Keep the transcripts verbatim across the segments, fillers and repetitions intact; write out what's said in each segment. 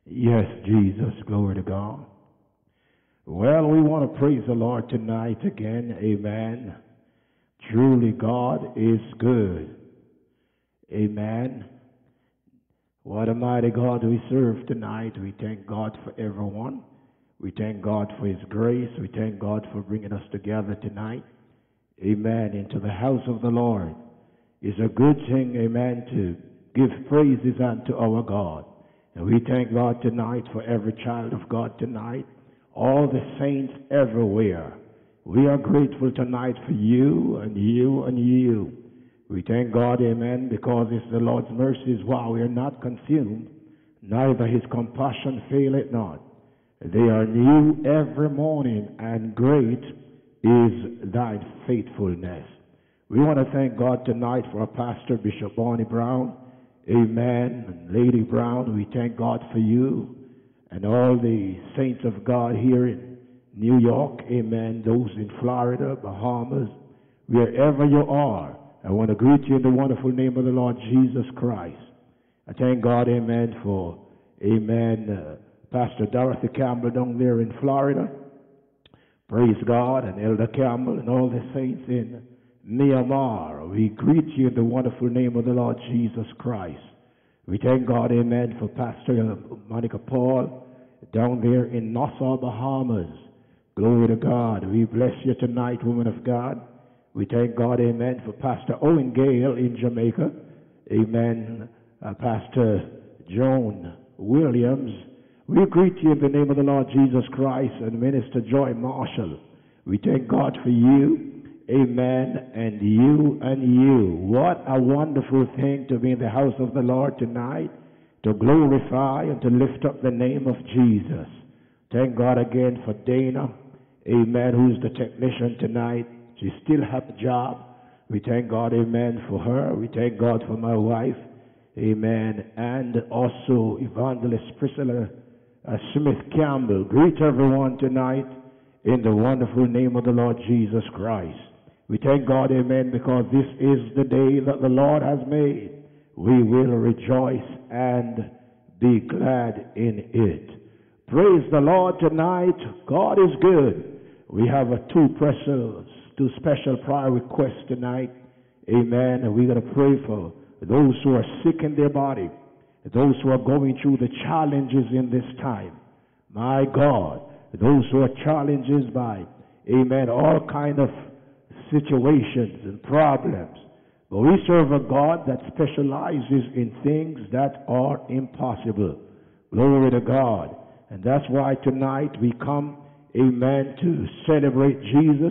Yes, Jesus, glory to God. Well, we want to praise the Lord tonight again. Amen. Truly, God is good. Amen. What a mighty God we serve tonight. We thank God for everyone. We thank God for His grace. We thank God for bringing us together tonight. Amen. Into the house of the Lord. It's a good thing, amen, to give praises unto our God. And we thank God tonight for every child of God tonight. All the saints everywhere. We are grateful tonight for you and you and you. We thank God, amen, because it's the Lord's mercies while we are not consumed, neither His compassion faileth not. They are new every morning, and great is thy faithfulness. We want to thank God tonight for our pastor, Bishop Barney Brown, amen, and Lady Brown. We thank God for you and all the saints of God here in New York, amen, those in Florida, Bahamas, wherever you are. I want to greet you in the wonderful name of the Lord Jesus Christ. I thank God, amen, for, amen, uh, Pastor Dorothy Campbell down there in Florida. Praise God, and Elder Campbell and all the saints in Myanmar. We greet you in the wonderful name of the Lord Jesus Christ. We thank God, amen, for Pastor Monica Paul down there in Nassau, Bahamas. Glory to God. We bless you tonight, woman of God. We thank God, amen, for Pastor Owen Gale in Jamaica. Amen. Uh, Pastor Joan Williams. We greet you in the name of the Lord Jesus Christ and Minister Joy Marshall. We thank God for you. Amen. And you and you. What a wonderful thing to be in the house of the Lord tonight, to glorify and to lift up the name of Jesus. Thank God again for Dana. Amen. Who's the technician tonight. She still has a job. We thank God, amen, for her. We thank God for my wife. Amen. And also Evangelist Priscilla uh, Smith Campbell. Greet everyone tonight in the wonderful name of the Lord Jesus Christ. We thank God, amen, because this is the day that the Lord has made. We will rejoice and be glad in it. Praise the Lord tonight. God is good. We have a two special, two special prayer requests tonight. Amen. And we're going to pray for those who are sick in their body, those who are going through the challenges in this time. My God, those who are challenged by, amen, all kind of situations and problems. But we serve a God that specializes in things that are impossible. Glory to God. And that's why tonight we come, amen, to celebrate Jesus,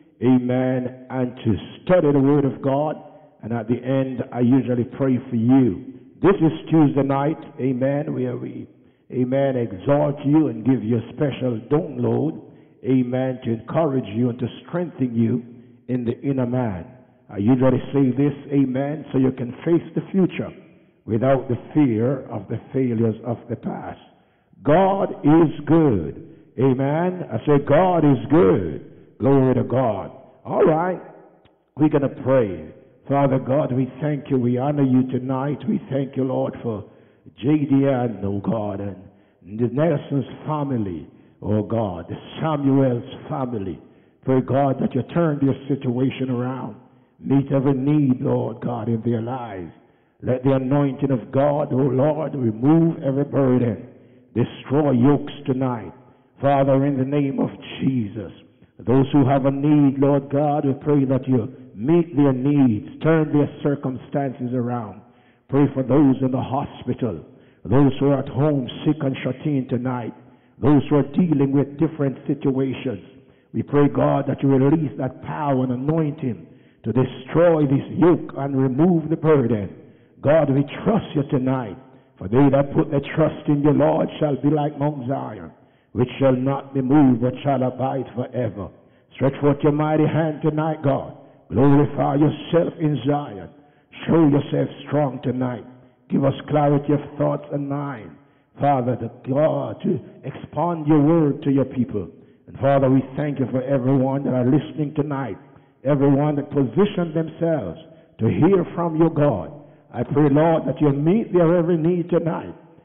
amen, and to study the Word of God. And at the end, I usually pray for you. This is Tuesday night, amen, where we, amen, exalt you and give you a special download, amen, to encourage you and to strengthen you in the inner man. I usually say this, amen, so you can face the future without the fear of the failures of the past. God is good. Amen. I say God is good. Glory to God. All right. We're going to pray. Father God, we thank you. We honor you tonight. We thank you, Lord, for J D N, oh God, and the Nelson's family, oh God, the Samuel's family. Pray, God, that you turn their situation around. Meet every need, Lord God, in their lives. Let the anointing of God, oh Lord, remove every burden. Destroy yokes tonight. Father, in the name of Jesus, those who have a need, Lord God, we pray that you meet their needs, turn their circumstances around. Pray for those in the hospital, those who are at home sick and shut in tonight, those who are dealing with different situations. We pray, God, that you release that power and anointing to destroy this yoke and remove the burden. God, we trust you tonight. For they that put their trust in the Lord shall be like Mount Zion, which shall not be moved, but shall abide forever. Stretch forth your mighty hand tonight, God. Glorify yourself in Zion. Show yourself strong tonight. Give us clarity of thoughts and mind. Father, the God, to expand your word to your people. And Father, we thank you for everyone that are listening tonight, everyone that positioned themselves to hear from your God. I pray, Lord, that you'll meet their every need tonight.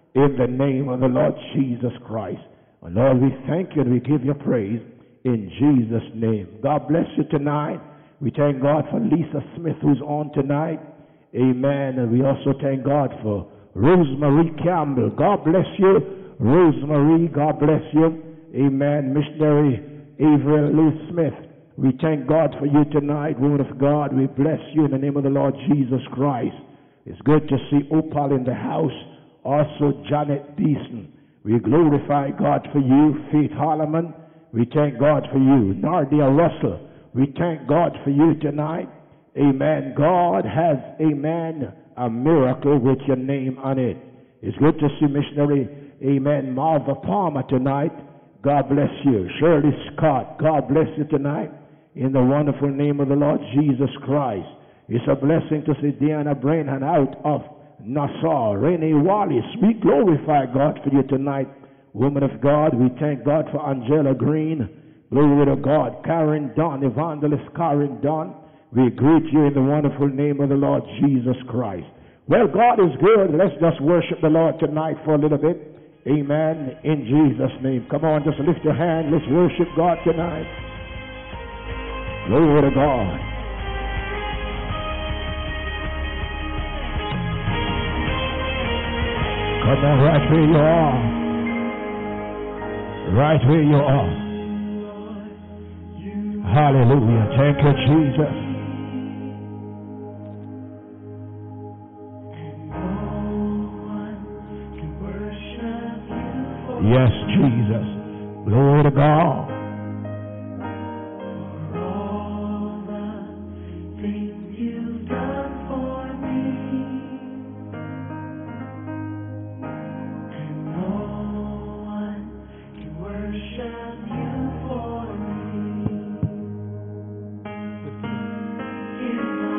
in the name of the Lord Jesus Christ. And Lord, we thank you and we give you praise in Jesus' name. God bless you tonight. We thank God for Lisa Smith who's on tonight. Amen. And we also thank God for Rosemary Campbell. God bless you, Rosemary. God bless you. Amen. Missionary Avril Lou Smith. We thank God for you tonight, woman of God. We bless you in the name of the Lord Jesus Christ. It's good to see Opal in the house. Also Janet Beeson. We glorify God for you. Faith Holloman. We thank God for you. Nardia Russell. We thank God for you tonight. Amen. God has, amen, a miracle with your name on it. It's good to see missionary, amen, Marva Palmer tonight. God bless you. Shirley Scott, God bless you tonight in the wonderful name of the Lord Jesus Christ. It's a blessing to see Diana Brainhan out of Nassau. Renee Wallace, we glorify God for you tonight. Woman of God, we thank God for Angela Green. Glory to God. Karen Dunn, Evangelist Karen Dunn. We greet you in the wonderful name of the Lord Jesus Christ. Well, God is good. Let's just worship the Lord tonight for a little bit. Amen. In Jesus' name. Come on, just lift your hand. Let's worship God tonight. Glory to God. Come on, right where you are. Right where you are. Hallelujah. Thank you, Jesus. Yes, Jesus. Glory to God. For all the things you've done for me, and no one can worship you for me. Here's my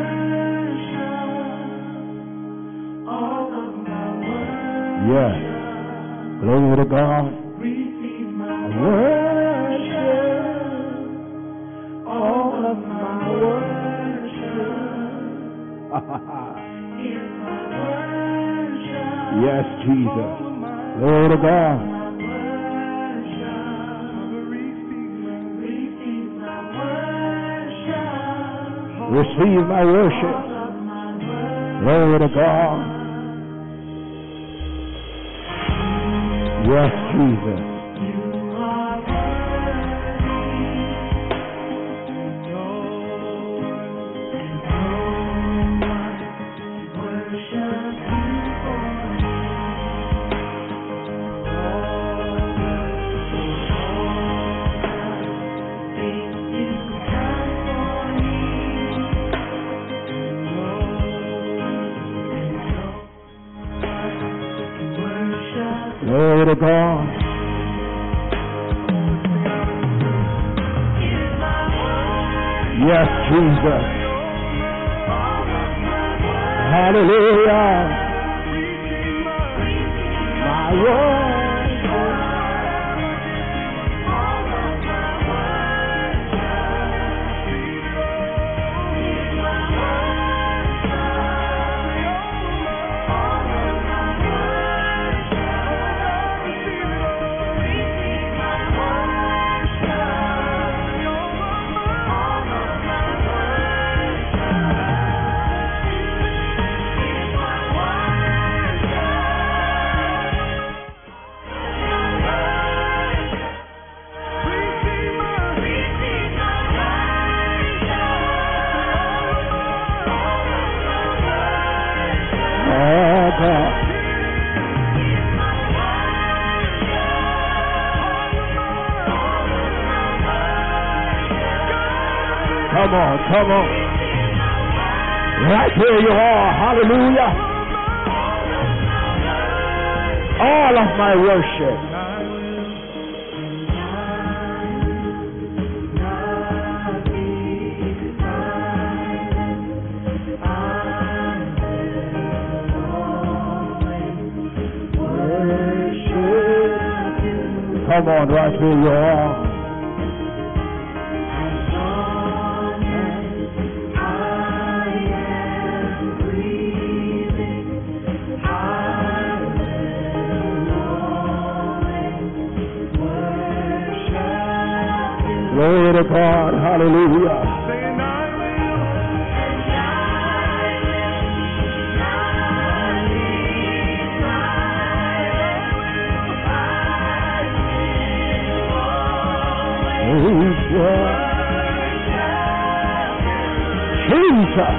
worship, all of my worship. Yes. Glory to God. Receive my worship, all of my worship. Here's my worship. Yes, Jesus. Glory to God. My worship. Receive my worship. Receive my worship. All of my worship. Glory to God. Yes, Jesus. You are worthy. No one worship you for me. All the things you've done for me. No one worship. Glory to God. Yes, Jesus. Hallelujah. My Lord. Come on, come on. Right where you are. Hallelujah. All of my worship. Come on, right where you are. Glory to God. Hallelujah. Jesus.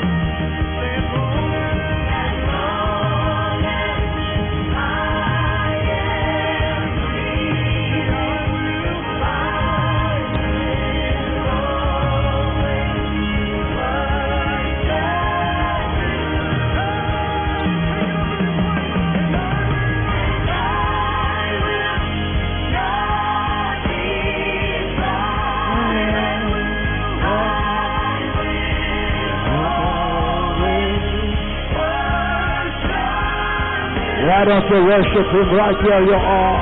Why don't you worship him right where you are?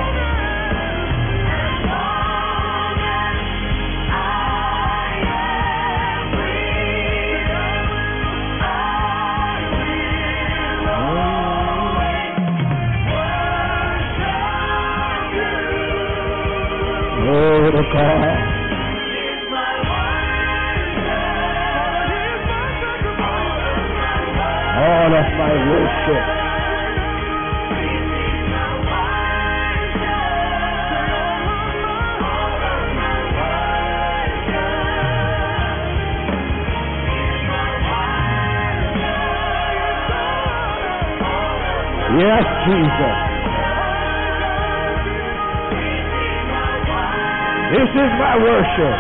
Glory to God. All of my worship. Yes, Jesus. This is my worship.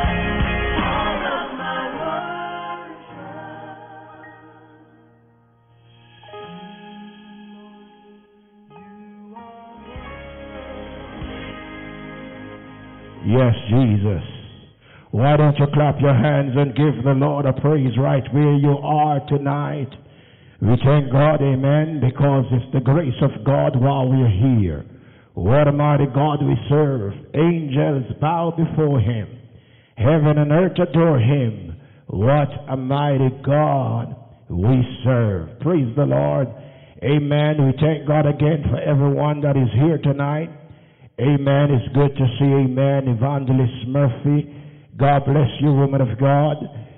Yes, Jesus. Why don't you clap your hands and give the Lord a praise right where you are tonight? We thank God, amen, because it's the grace of God while we're here. What a mighty God we serve. Angels bow before him. Heaven and earth adore him. What a mighty God we serve. Praise the Lord. Amen. We thank God again for everyone that is here tonight. Amen. It's good to see, amen, Evangelist Murphy. God bless you, woman of God.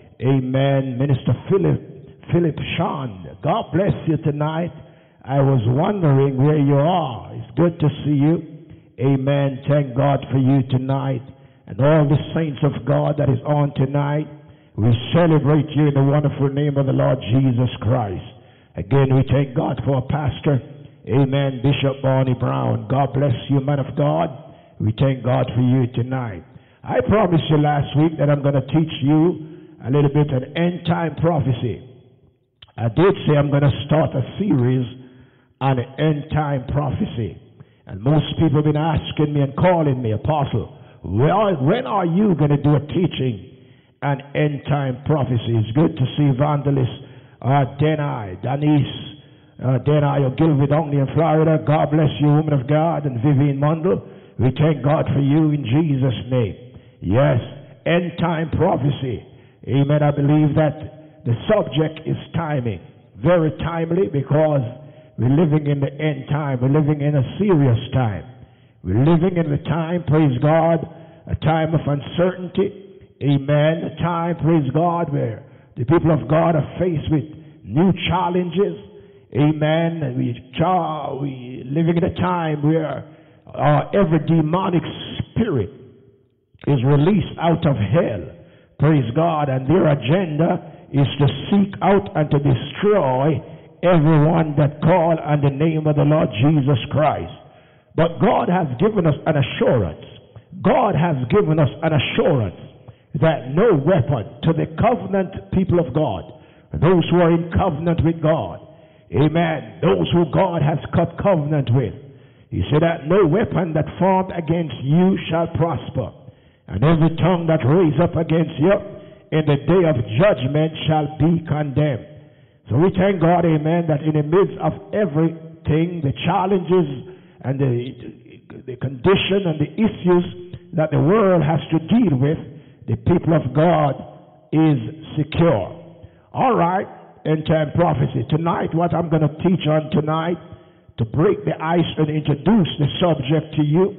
Amen. Minister Philip, Philip Sean. God bless you tonight. I was wondering where you are. It's good to see you. Amen. Thank God for you tonight. And all the saints of God that is on tonight, we celebrate you in the wonderful name of the Lord Jesus Christ. Again, we thank God for our pastor. Amen. Bishop Barney Brown. God bless you, man of God. We thank God for you tonight. I promised you last week that I'm going to teach you a little bit of end time prophecy. I did say I'm going to start a series on end time prophecy. And most people have been asking me and calling me, Apostle, well, when are you going to do a teaching on end time prophecy? It's good to see Evangelist uh, Denai, Denise, uh, Denai Ogilvie down in Florida. God bless you, woman of God, and Vivian Mundell. We thank God for you in Jesus' name. Yes, end time prophecy. Amen. I believe that the subject is timing, very timely, because we're living in the end time. We're living in a serious time. We're living in the time, praise God, a time of uncertainty. Amen. A time, praise God, where the people of God are faced with new challenges. Amen. And we are we living in a time where uh, every demonic spirit is released out of hell. Praise God. And their agenda is to seek out and to destroy everyone that call on the name of the Lord Jesus Christ. But God has given us an assurance. God has given us an assurance that no weapon to the covenant people of God, those who are in covenant with God, amen, those who God has cut covenant with, he said that no weapon that formed against you shall prosper, and every tongue that raise up against you in the day of judgment shall be condemned. So we thank God, amen, that in the midst of everything, the challenges and the, the condition and the issues that the world has to deal with, the people of God is secure. All right, end time prophecy. Tonight, what I'm going to teach on tonight, to break the ice and introduce the subject to you,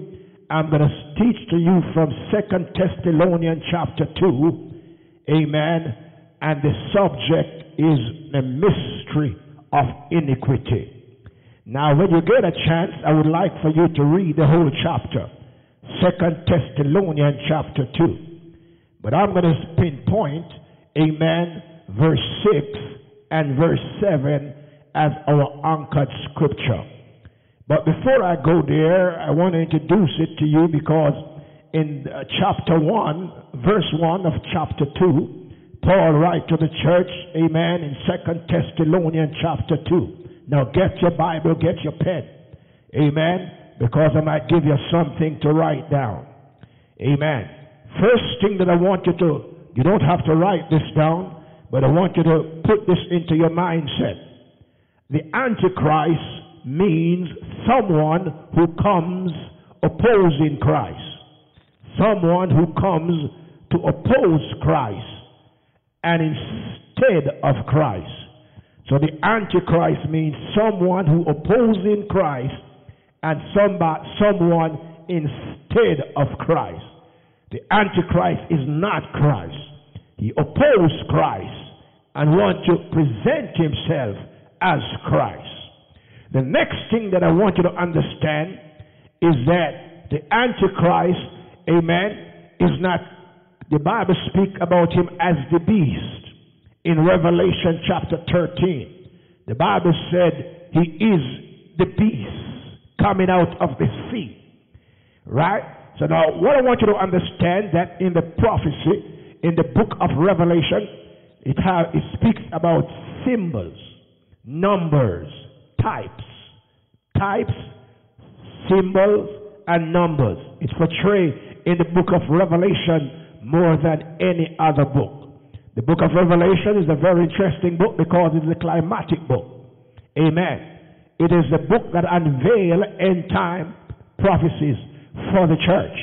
I'm going to teach to you from Second Thessalonians chapter two. Amen. And the subject is the mystery of iniquity. Now, when you get a chance, I would like for you to read the whole chapter. Second Thessalonians chapter two. But I'm going to pinpoint, amen, verse six and verse seven as our anchored scripture. But before I go there, I want to introduce it to you because in uh, chapter one, verse one of chapter two, Paul writes to the church, amen, in Second Thessalonians chapter two. Now get your Bible, get your pen, amen, because I might give you something to write down. Amen. First thing that I want you to, you don't have to write this down, but I want you to put this into your mindset. The Antichrist means someone who comes opposing Christ. Someone who comes to oppose Christ and instead of Christ. So the Antichrist means someone who opposes Christ and somebody, someone instead of Christ. The Antichrist is not Christ. He opposes Christ and wants to present himself as Christ. The next thing that I want you to understand is that the Antichrist, amen, is not, the Bible speaks about him as the beast. In Revelation chapter thirteen, the Bible said he is the beast coming out of the sea. Right? So now what I want you to understand that in the prophecy, in the book of Revelation, it, have, it speaks about symbols, numbers, types, types, symbols, and numbers. It's portrayed in the book of Revelation more than any other book. The book of Revelation is a very interesting book because it's a climatic book. Amen. It is the book that unveils end time prophecies for the church.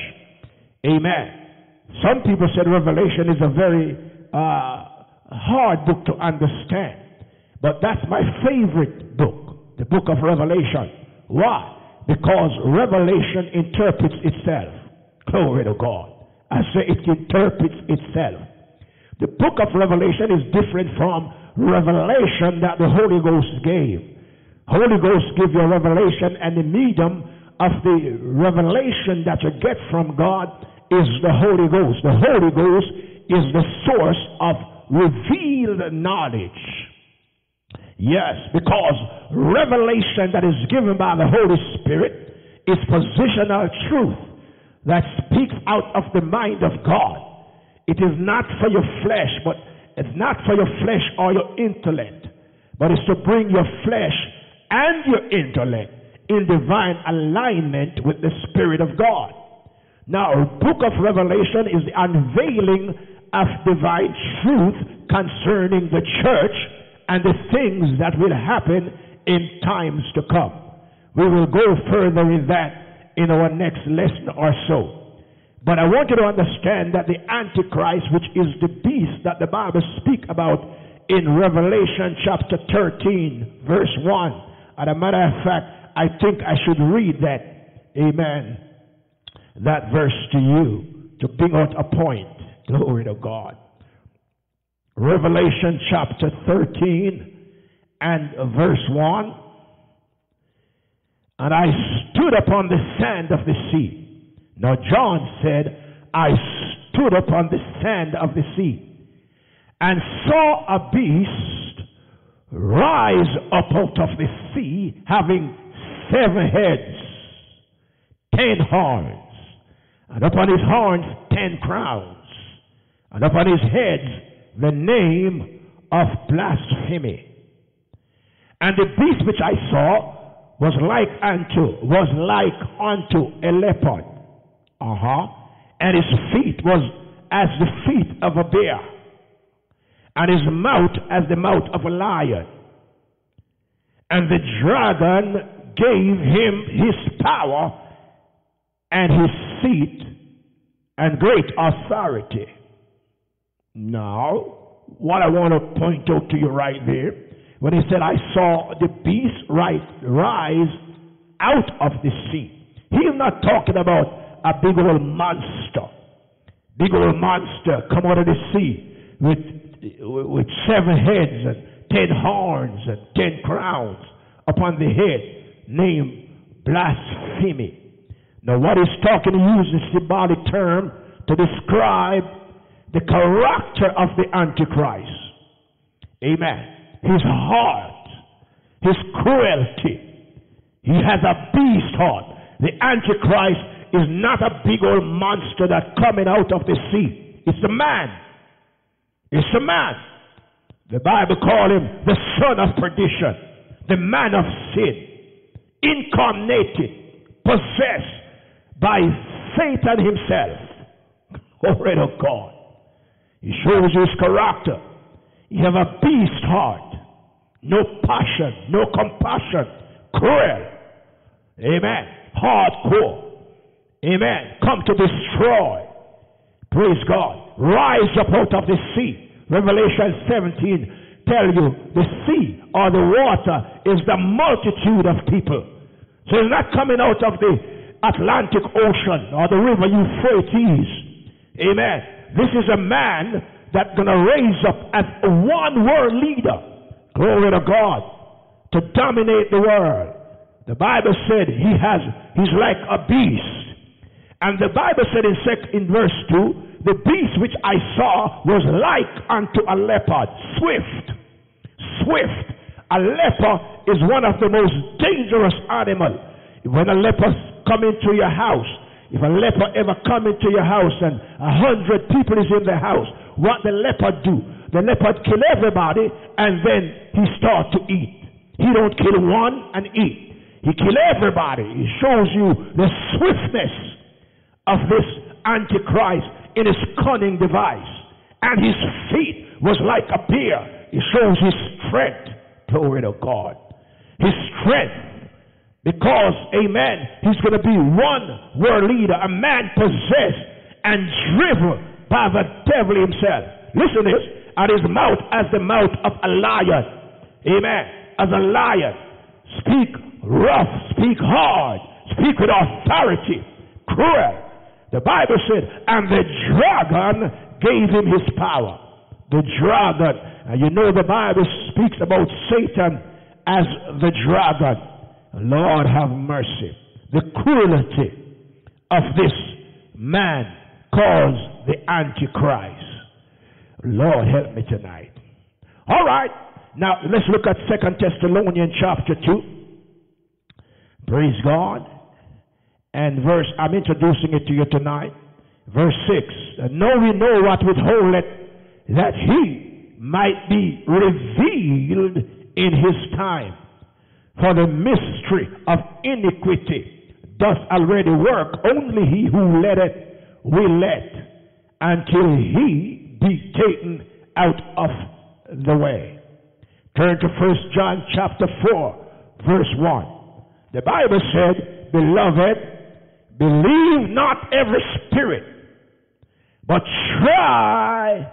Amen. Some people said Revelation is a very uh, hard book to understand. But that's my favorite book, the book of Revelation. Why? Because Revelation interprets itself. Glory to God. I say it interprets itself. The book of Revelation is different from revelation that the Holy Ghost gave. Holy Ghost gives you a revelation, and the medium of the revelation that you get from God is the Holy Ghost. The Holy Ghost is the source of revealed knowledge. Yes, because revelation that is given by the Holy Spirit is positional truth that speaks out of the mind of God. It is not for your flesh, but it's not for your flesh or your intellect, but it's to bring your flesh and your intellect in divine alignment with the Spirit of God. Now, book of Revelation is the unveiling of divine truth concerning the church and the things that will happen in times to come. We will go further in that in our next lesson or so. But I want you to understand that the Antichrist, which is the beast that the Bible speaks about in Revelation chapter thirteen, verse one. As a matter of fact, I think I should read that, amen, that verse to you to bring out a point. Glory to God. Revelation chapter thirteen and verse one. And I stood upon the sand of the sea. Now John said, I stood upon the sand of the sea and saw a beast rise up out of the sea, having seven heads, ten horns, and upon his horns ten crowns, and upon his heads the name of blasphemy. And the beast which I saw was like unto, was like unto a leopard. Uh-huh. And his feet was as the feet of a bear, and his mouth as the mouth of a lion. And the dragon gave him his power and his seat and great authority. Now, what I want to point out to you right there, when he said, I saw the beast rise out of the sea. He is not talking about a big old monster. Big old monster come out of the sea with, with seven heads and ten horns and ten crowns upon the head, named blasphemy. Now what he's talking, he uses a symbolic term to describe the character of the Antichrist. Amen. His heart, his cruelty. He has a beast heart. The Antichrist is not a big old monster that coming out of the sea. It's a man. It's a man. The Bible calls him the son of perdition, the man of sin, incarnated, possessed by Satan himself. Glory to God. He shows his character. He have a beast heart, no passion, no compassion, cruel. Amen. Hardcore. Amen. Come to destroy. Praise God. Rise up out of the sea. Revelation seventeen tell you the sea or the water is the multitude of people. So it's not coming out of the Atlantic Ocean or the river Euphrates. Amen. This is a man that's going to raise up as a one world leader. Glory to God. To dominate the world. The Bible said he has, he's like a beast. And the Bible said in, sec, in verse two, the beast which I saw was like unto a leopard, swift, swift. A leopard is one of the most dangerous animals. When a leopard come into your house, if a leopard ever come into your house and a hundred people is in the house, what the leopard do? The leopard kill everybody and then he start to eat. He don't kill one and eat. He kill everybody. He shows you the swiftness of this Antichrist in his cunning device. And his feet was like a bear. He shows his strength. Glory to God. His strength. Because, amen, he's going to be one world leader, a man possessed and driven by the devil himself. Listen to this. And his mouth as the mouth of a lion. Amen. As a lion. Speak rough, speak hard, speak with authority, cruel. The Bible said, and the dragon gave him his power. The dragon, and you know the Bible speaks about Satan as the dragon. Lord have mercy. The cruelty of this man called the Antichrist. Lord help me tonight. All right, now let's look at Second Thessalonians chapter two. Praise God. And verse, I'm introducing it to you tonight. Verse six. And know we know what withholdeth, that he might be revealed in his time. For the mystery of iniquity doth already work. Only he who letteth will let, until he be taken out of the way. Turn to First John chapter four, verse one. The Bible said, beloved, believe not every spirit, but try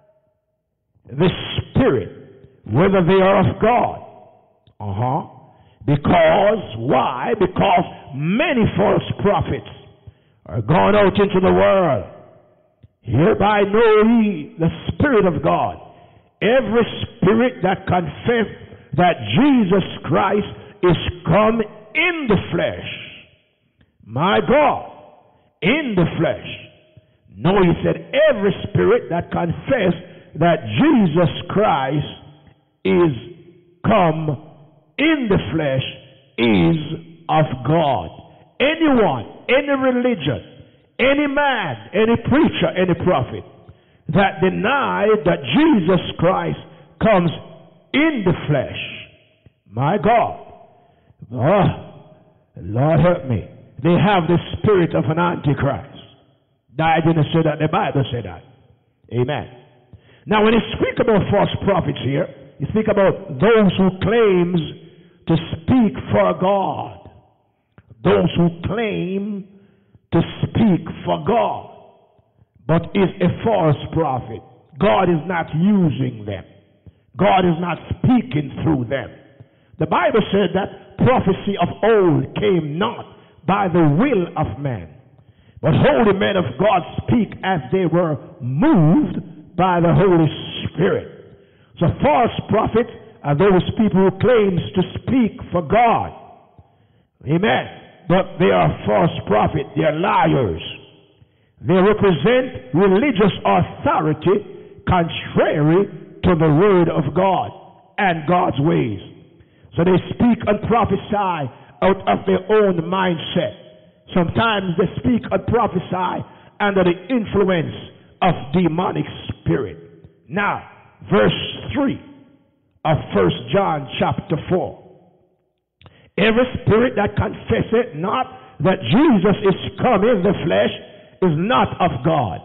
the spirit, whether they are of God. Uh-huh. Because, why? Because many false prophets are gone out into the world. Hereby know ye the Spirit of God. Every spirit that confess that Jesus Christ is come in the flesh. My God, in the flesh. No, he said every spirit that confess that Jesus Christ is come in the flesh is of God. Anyone, any religion, any man, any preacher, any prophet that deny that Jesus Christ comes in the flesh, my God, oh, Lord help me, they have the spirit of an Antichrist. I didn't say that, the Bible said that. Amen. Now when you speak about false prophets here, you speak about those who claims to speak for God. Those who claim to speak for God, but is a false prophet. God is not using them. God is not speaking through them. The Bible said that prophecy of old came not by the will of man, But holy men of God speak as they were moved by the Holy Spirit. So false prophets are those people who claims to speak for God. Amen. But they are false prophets. They are liars. They represent religious authority contrary to the word of God and God's ways. So they speak and prophesy out of their own mindset. Sometimes they speak and prophesy under the influence of demonic spirit. Now, verse three of First John chapter four. Every spirit that confesseth not that Jesus is come in the flesh is not of God.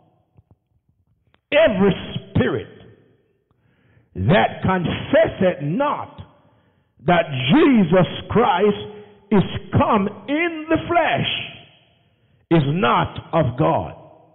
Every spirit that confesseth not that Jesus Christ is come in the flesh is not of God.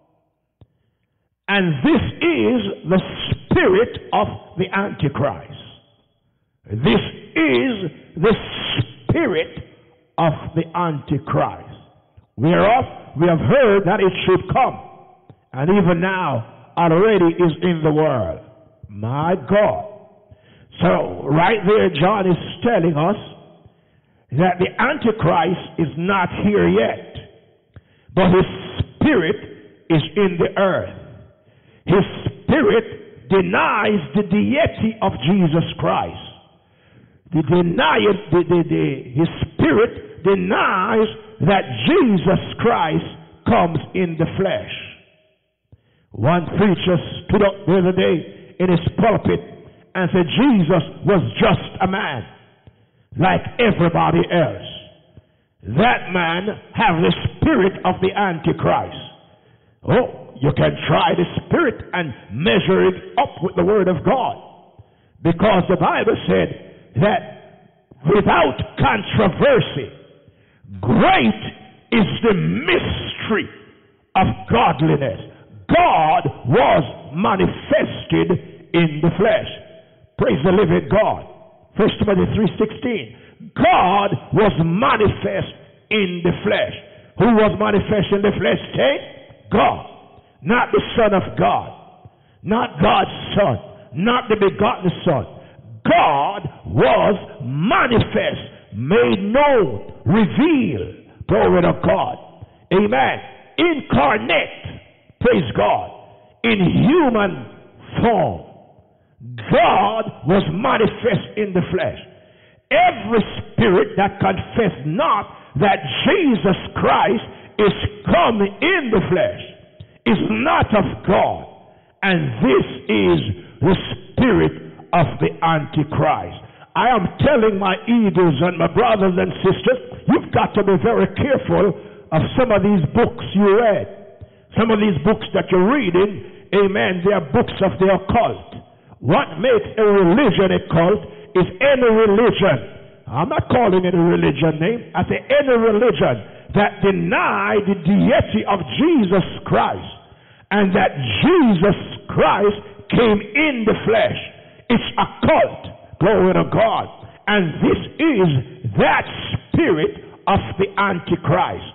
And this is the spirit of the Antichrist. This is the spirit of the Antichrist, whereof we have heard that it should come, and even now already is in the world. My God. So right there, John is telling us that the Antichrist is not here yet, but his spirit is in the earth. His spirit denies the deity of Jesus Christ. The denial, the, the, the, his spirit denies that Jesus Christ comes in the flesh. One preacher stood up the other day in his pulpit and said Jesus was just a man like everybody else. That man have the spirit of the Antichrist. Oh, you can try the spirit and measure it up with the word of God, because the Bible said that without controversy, great is the mystery of godliness. God was manifested in the flesh. Praise the living God. First Timothy three sixteen. God was manifest in the flesh. Who was manifest in the flesh? Say, God. Not the Son of God. Not God's Son. Not the begotten Son. God was manifest, made known, revealed. Glory to God. Amen. Incarnate. Praise God. In human form. God was manifest in the flesh. Every spirit that confess not that Jesus Christ is come in the flesh is not of God. And this is the spirit of the Antichrist. I am telling my eagles and my brothers and sisters, you've got to be very careful of some of these books you read. Some of these books that you're reading, amen, they are books of the occult. What makes a religion a cult is any religion. I'm not calling it a religion name. I say any religion that deny the deity of Jesus Christ and that Jesus Christ came in the flesh. It's a cult. Glory to God. And this is that spirit of the Antichrist.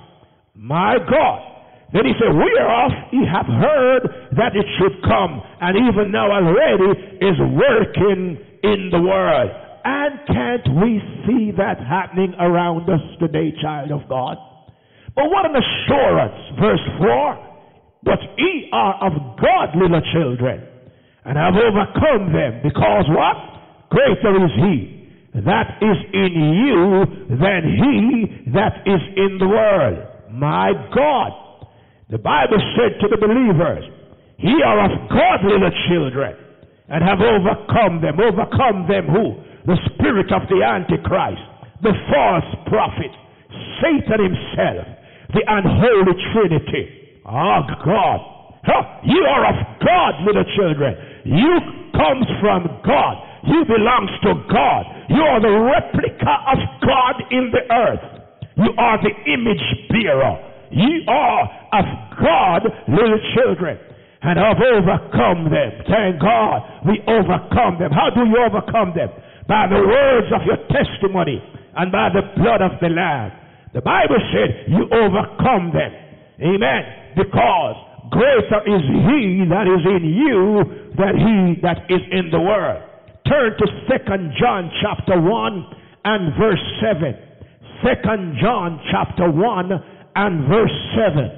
My God. Then he said, whereof ye have heard that it should come, and even now already is working in the world. And can't we see that happening around us today, child of God? But what an assurance, verse four, but ye are of God, little children, and have overcome them, because what? Greater is he that is in you than he that is in the world. My God. The Bible said to the believers, ye are of God, little children, and have overcome them. Overcome them who? The spirit of the Antichrist, the false prophet, Satan himself, the unholy Trinity. Oh God. Huh? You are of God, little children. You comes from God. You belongs to God. You are the replica of God in the earth. You are the image bearer. Ye are of God, little children, and have overcome them. Thank God we overcome them. How do you overcome them? By the words of your testimony and by the blood of the Lamb. The Bible said you overcome them. Amen. Because greater is he that is in you than he that is in the world. Turn to Second John chapter one and verse seven. Second John chapter one and verse seven.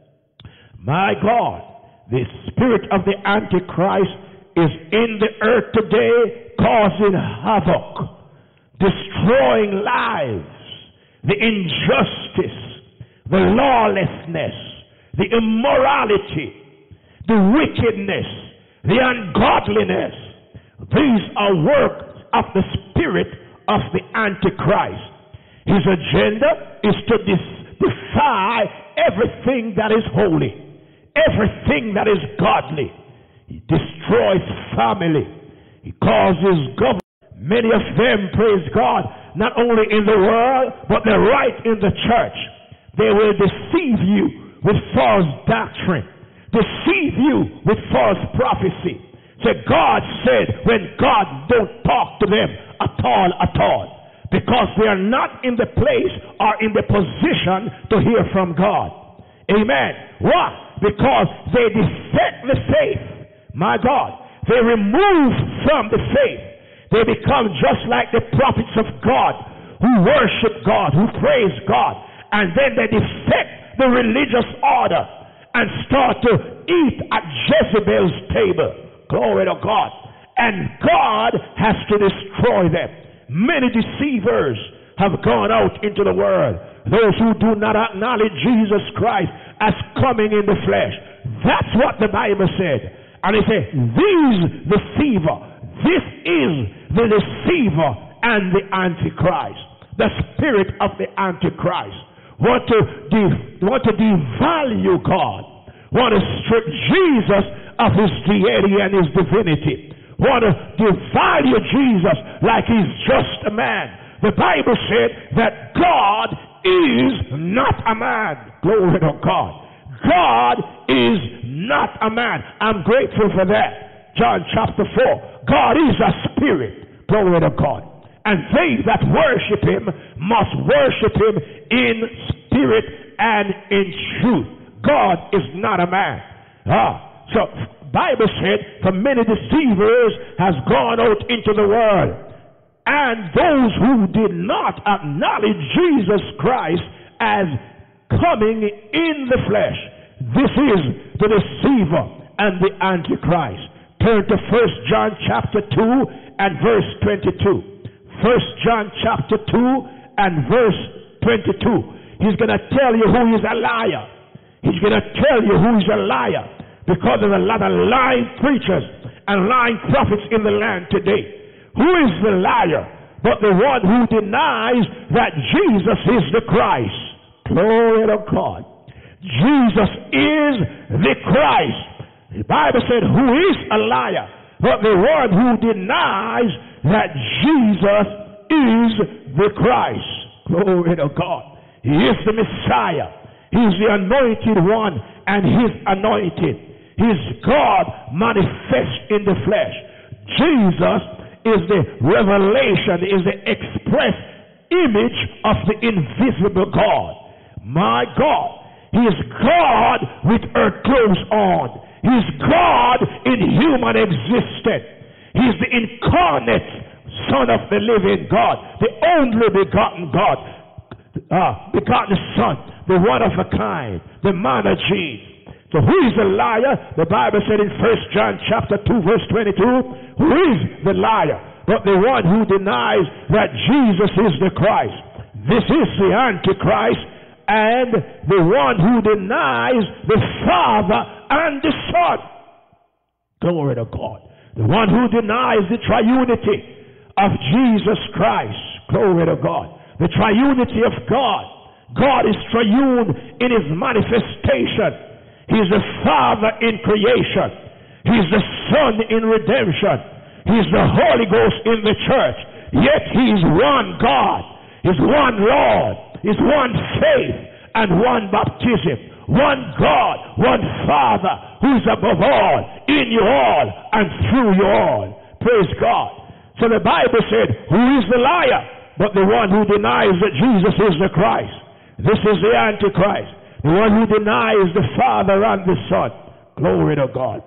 My God, the spirit of the Antichrist is in the earth today, causing havoc, destroying lives, the injustice, the lawlessness, the immorality, the wickedness, the ungodliness. These are works of the spirit of the Antichrist. His agenda is to dis- defy everything that is holy, everything that is godly. He destroys family. He causes government. Many of them, praise God, not only in the world, but they're right in the church. They will deceive you with false doctrine, deceive you with false prophecy. So God said when God don't talk to them at all, at all, because they are not in the place or in the position to hear from God. Amen. Why? Because they defect the faith. My God, they remove from the faith. They become just like the prophets of God who worship God, who praise God, and then they defect the religious order and start to eat at Jezebel's table. Glory to God. And God has to destroy them. Many deceivers have gone out into the world. Those who do not acknowledge Jesus Christ as coming in the flesh. That's what the Bible said. And he said, these deceiver, this is the deceiver and the Antichrist. The spirit of the Antichrist. Want to, de- want to devalue God. Want to strip Jesus of his deity and his divinity. Want to devalue Jesus like he's just a man. The Bible said that God is not a man. Glory to God. God is not a man. I'm grateful for that. John chapter four. God is a spirit. Glory to God. And they that worship him must worship him in spirit and in truth. God is not a man. Ah, so Bible said, for many deceivers has gone out into the world. And those who did not acknowledge Jesus Christ as coming in the flesh. This is the deceiver and the Antichrist. Turn to First John chapter two and verse twenty-two. First John chapter two and verse twenty-two. He's going to tell you who is a liar. He's going to tell you who is a liar. Because there's a lot of lying preachers and lying prophets in the land today. Who is the liar? But the one who denies that Jesus is the Christ. Glory to God. Jesus is the Christ. The Bible said, who is a liar? But the one who denies that Jesus is the Christ. Glory to God. He is the Messiah. He's the anointed one, and he's anointed. He's God manifest in the flesh. Jesus is the revelation, is the express image of the invisible God. My God. He is God with earth clothes on. He's God in human existence. He's the incarnate Son of the living God, the only begotten God, uh, begotten Son, the one of a kind, the monogene. So who is the liar? The Bible said in First John chapter two verse twenty-two, who is the liar? But the one who denies that Jesus is the Christ. This is the Antichrist and the one who denies the Father and the Son. Glory to God. The one who denies the triunity of Jesus Christ. Glory to God. The triunity of God. God is triune in his manifestation. He's the Father in creation. He's the Son in redemption. He's the Holy Ghost in the church. Yet he's one God. He's one Lord. He's one faith and one baptism. One God, one Father, who's above all, in you all, and through you all. Praise God. So the Bible said, who is the liar? But the one who denies that Jesus is the Christ. This is the Antichrist. The one who denies the Father and the Son. Glory to God.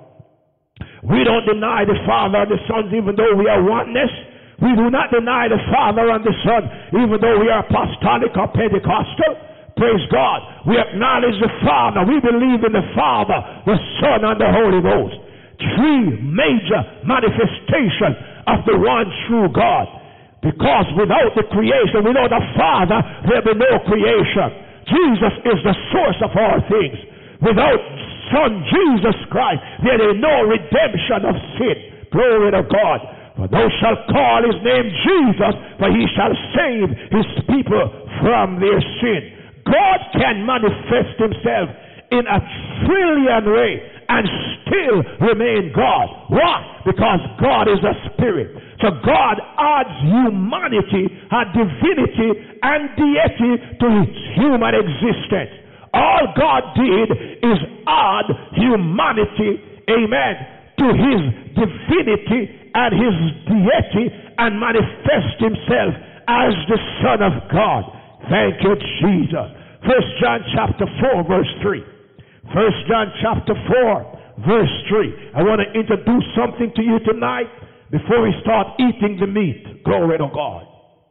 We don't deny the Father and the Son even though we are oneness. We do not deny the Father and the Son even though we are apostolic or Pentecostal. Praise God. We acknowledge the Father. We believe in the Father, the Son, and the Holy Ghost. Three major manifestations of the one true God. Because without the creation, without the Father, there will be no creation. Jesus is the source of all things. Without Son Jesus Christ, there is no redemption of sin. Glory to God. For thou shalt call his name Jesus, for he shall save his people from their sin. God can manifest himself in a trillion ways and still remain God. Why? Because God is a spirit. So God adds humanity and divinity and deity to his human existence. All God did is add humanity, amen, to his divinity and his deity and manifest himself as the Son of God. Thank you, Jesus. First John chapter four, verse three. First John chapter four, verse three. I want to introduce something to you tonight before we start eating the meat. Glory to God.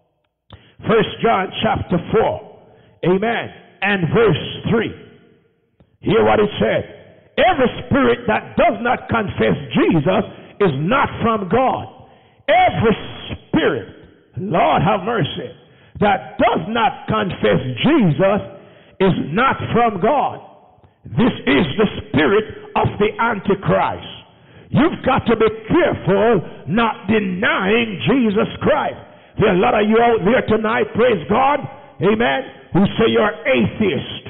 First John chapter four, amen, and verse three. Hear what it said. Every spirit that does not confess Jesus is not from God. Every spirit, Lord have mercy, that does not confess Jesus is not from God. This is the spirit of the Antichrist. You've got to be careful not denying Jesus Christ. There are a lot of you out there tonight, praise God, amen, who say you're atheist.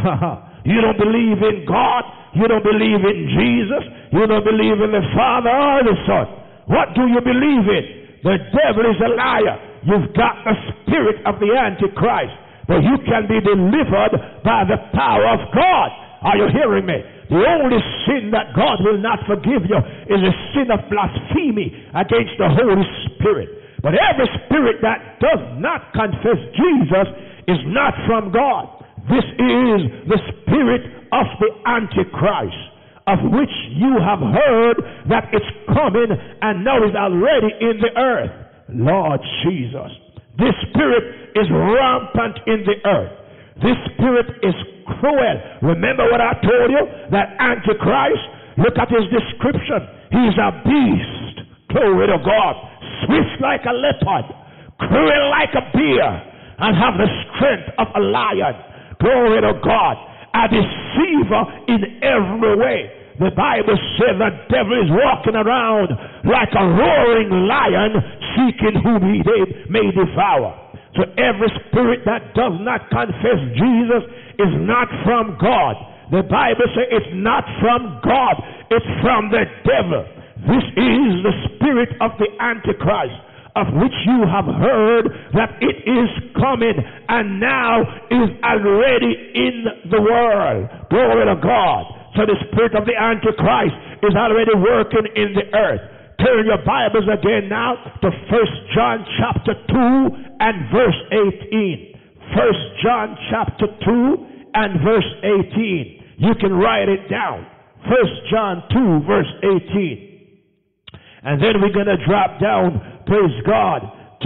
You don't believe in God. You don't believe in Jesus. You don't believe in the Father or the Son. What do you believe in? The devil is a liar. You've got the spirit of the Antichrist. But you can be delivered by the power of God. Are you hearing me? The only sin that God will not forgive you is a sin of blasphemy against the Holy Spirit. But every spirit that does not confess Jesus is not from God. This is the spirit of the Antichrist, of which you have heard that it's coming and now is already in the earth. Lord Jesus. This spirit is rampant in the earth. This spirit is cruel. Remember what I told you? That Antichrist, look at his description. He's a beast. Glory to God. Swift like a leopard. Cruel like a bear. And have the strength of a lion. Glory to God. A deceiver in every way. The Bible says the devil is walking around like a roaring lion, seeking whom he may devour. So every spirit that does not confess Jesus is not from God. The Bible says it's not from God, it's from the devil. This is the spirit of the Antichrist, of which you have heard that it is coming and now is already in the world. Glory to God. So the spirit of the Antichrist is already working in the earth. Turn your Bibles again now to First John chapter two and verse eighteen. First John chapter two and verse eighteen. You can write it down. First John two verse eighteen. And then we're going to drop down, praise God, to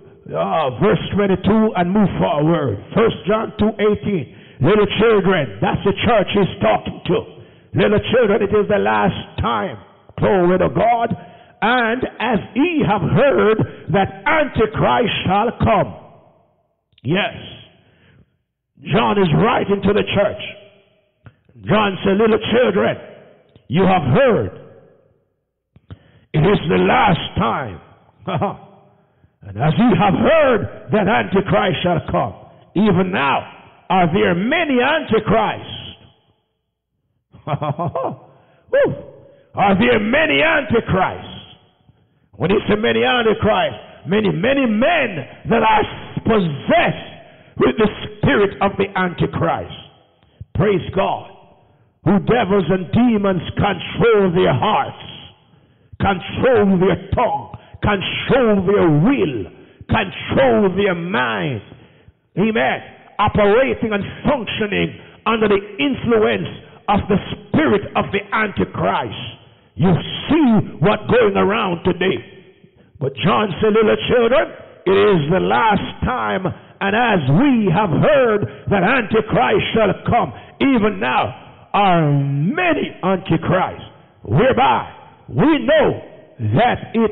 uh, verse twenty-two and move forward. First John two eighteen. Little children, that's the church he's talking to. Little children, it is the last time. Glory to God. And as ye have heard that Antichrist shall come. Yes. John is writing to the church. John said, little children, you have heard. It is the last time. And as ye have heard that Antichrist shall come, even now are there many Antichrists. Are there many Antichrists? When he said many Antichrists, many, many men that are possessed with the spirit of the Antichrist. Praise God. Who devils and demons control their hearts, control their tongue, control their will, control their mind. Amen. Operating and functioning under the influence of the spirit of the Antichrist. You see what's going around today. But John said, little children, it is the last time, and as we have heard that Antichrist shall come, even now are many Antichrists, whereby we know that it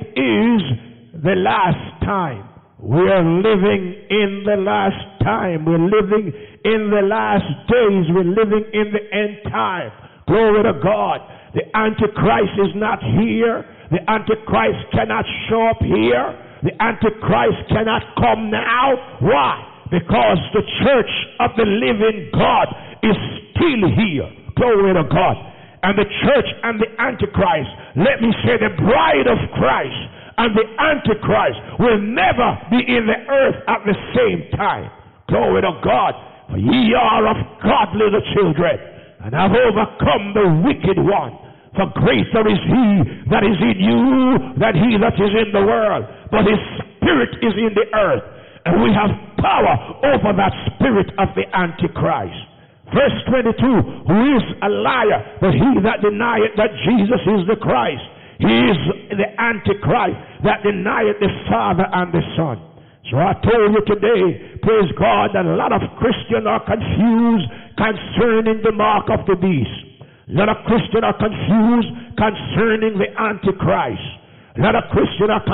is the last time. We are living in the last time. We're living in the last days. We're living in the end time. Glory to God. The Antichrist is not here. The Antichrist cannot show up here. The Antichrist cannot come now. Why? Because the church of the living God is still here. Glory to God. And the church and the Antichrist, let me say the bride of Christ and the Antichrist will never be in the earth at the same time. Glory to God. For ye are of God, little children, and have overcome the wicked one. For greater is he that is in you than he that is in the world. But his spirit is in the earth, and we have power over that spirit of the Antichrist. Verse twenty-two, who is a liar, but he that denieth that Jesus is the Christ. He is the Antichrist that denieth the Father and the Son. So I told you today, praise God, that a lot of Christians are confused concerning the mark of the beast. A lot of Christians are confused concerning the Antichrist. A lot of Christians are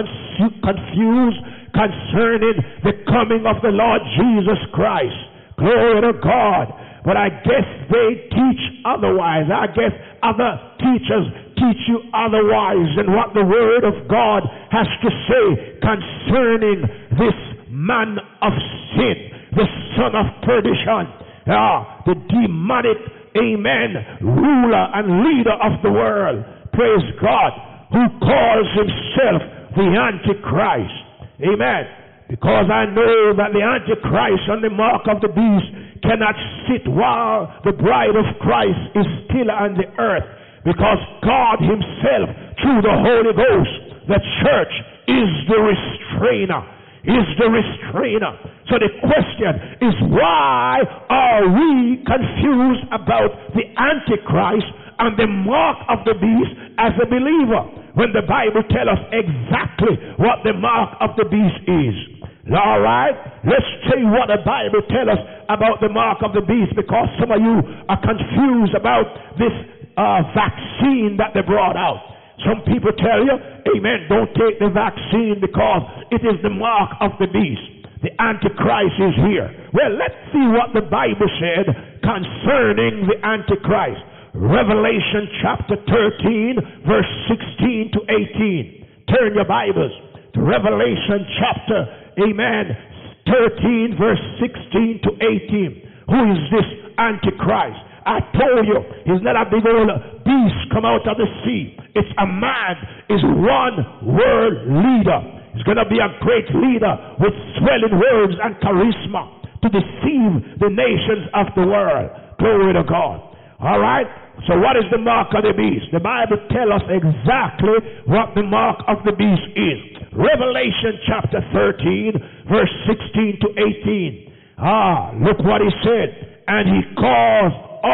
confused concerning the coming of the Lord Jesus Christ. Glory to God. But I guess they teach otherwise. I guess other teachers teach you otherwise than what the Word of God has to say concerning this man of sin, the son of perdition, ah, the demonic, amen, ruler and leader of the world, praise God, who calls himself the Antichrist. Amen. Because I know that the Antichrist on the mark of the beast cannot sit while the bride of Christ is still on the earth. Because God himself, through the Holy Ghost, the church is the restrainer. Is the restrainer. So the question is, why are we confused about the Antichrist and the mark of the beast as a believer, when the Bible tells us exactly what the mark of the beast is? All right, let's tell you what the Bible tells us about the mark of the beast, because some of you are confused about this uh, vaccine that they brought out. Some people tell you, amen, don't take the vaccine because it is the mark of the beast. The Antichrist is here. Well, let's see what the Bible said concerning the Antichrist. Revelation chapter thirteen, verse sixteen to eighteen. Turn your Bibles to Revelation chapter, amen, thirteen, verse sixteen to eighteen. Who is this Antichrist? I told you, he's not a big old beast come out of the sea. It's a man, is one world leader. He's going to be a great leader with swelling words and charisma to deceive the nations of the world. Glory to God. All right? So what is the mark of the beast? The Bible tells us exactly what the mark of the beast is. Revelation chapter thirteen, verse sixteen to eighteen. Ah, look what he said. And he caused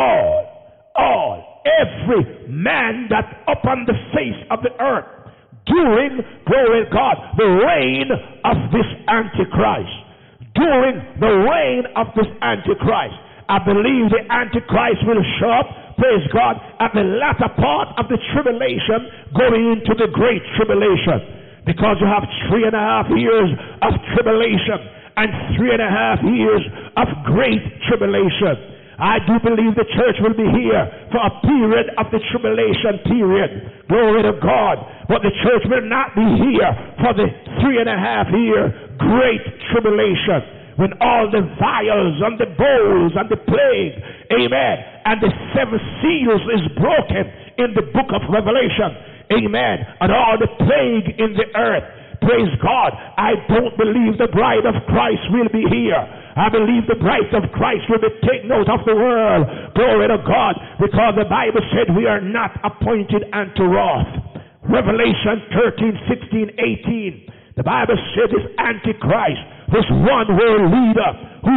all, all, every man that upon the face of the earth during, glory to God, the reign of this Antichrist. During the reign of this Antichrist. I believe the Antichrist will show up, praise God, at the latter part of the tribulation, going into the great tribulation. Because you have three and a half years of tribulation and three and a half years of great tribulation. I do believe the church will be here for a period of the tribulation period. Glory to God. But the church will not be here for the three and a half year great tribulation, when all the vials and the bowls and the plague, amen, and the seven seals is broken in the book of Revelation, amen, and all the plague in the earth. Praise God. I don't believe the bride of Christ will be here. I believe the bride of Christ will be taken out of the world. Glory to God. Because the Bible said we are not appointed unto wrath. Revelation thirteen, sixteen, eighteen. The Bible said this Antichrist, this one world leader who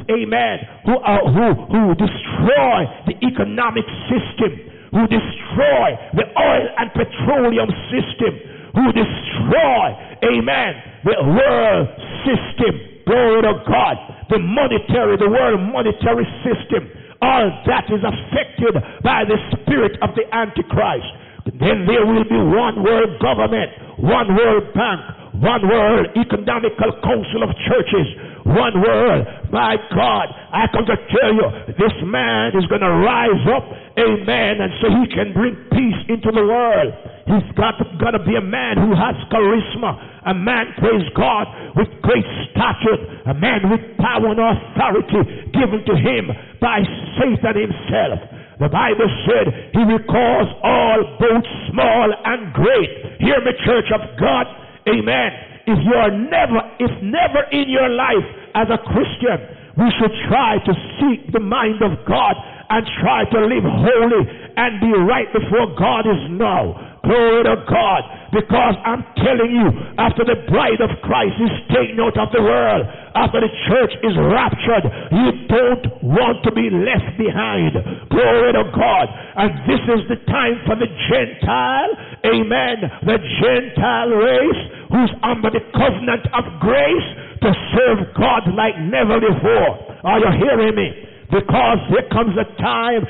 amen, who, uh, who, who destroy the economic system, who destroy the oil and petroleum system, who destroy, amen, the world system, glory to God, the monetary, the world monetary system, all that is affected by the spirit of the Antichrist. Then there will be one world government, one world bank, one world economical council of churches, one world. My God, I come to tell you, this man is going to rise up, amen, and so he can bring peace into the world. He's got to, got to be a man who has charisma, a man, praise God, with great stature, a man with power and authority given to him by Satan himself. The Bible said he will cause all, both small and great. Hear me, church of God, amen. If you are never, if never in your life as a Christian, we should try to seek the mind of God and try to live holy and be right before God is now. Glory to God. Because I'm telling you, after the bride of Christ is taken out of the world, after the church is raptured, you don't want to be left behind. Glory to God. And this is the time for the Gentile, amen, the Gentile race who's under the covenant of grace to serve God like never before. Are you hearing me? Because there comes a time,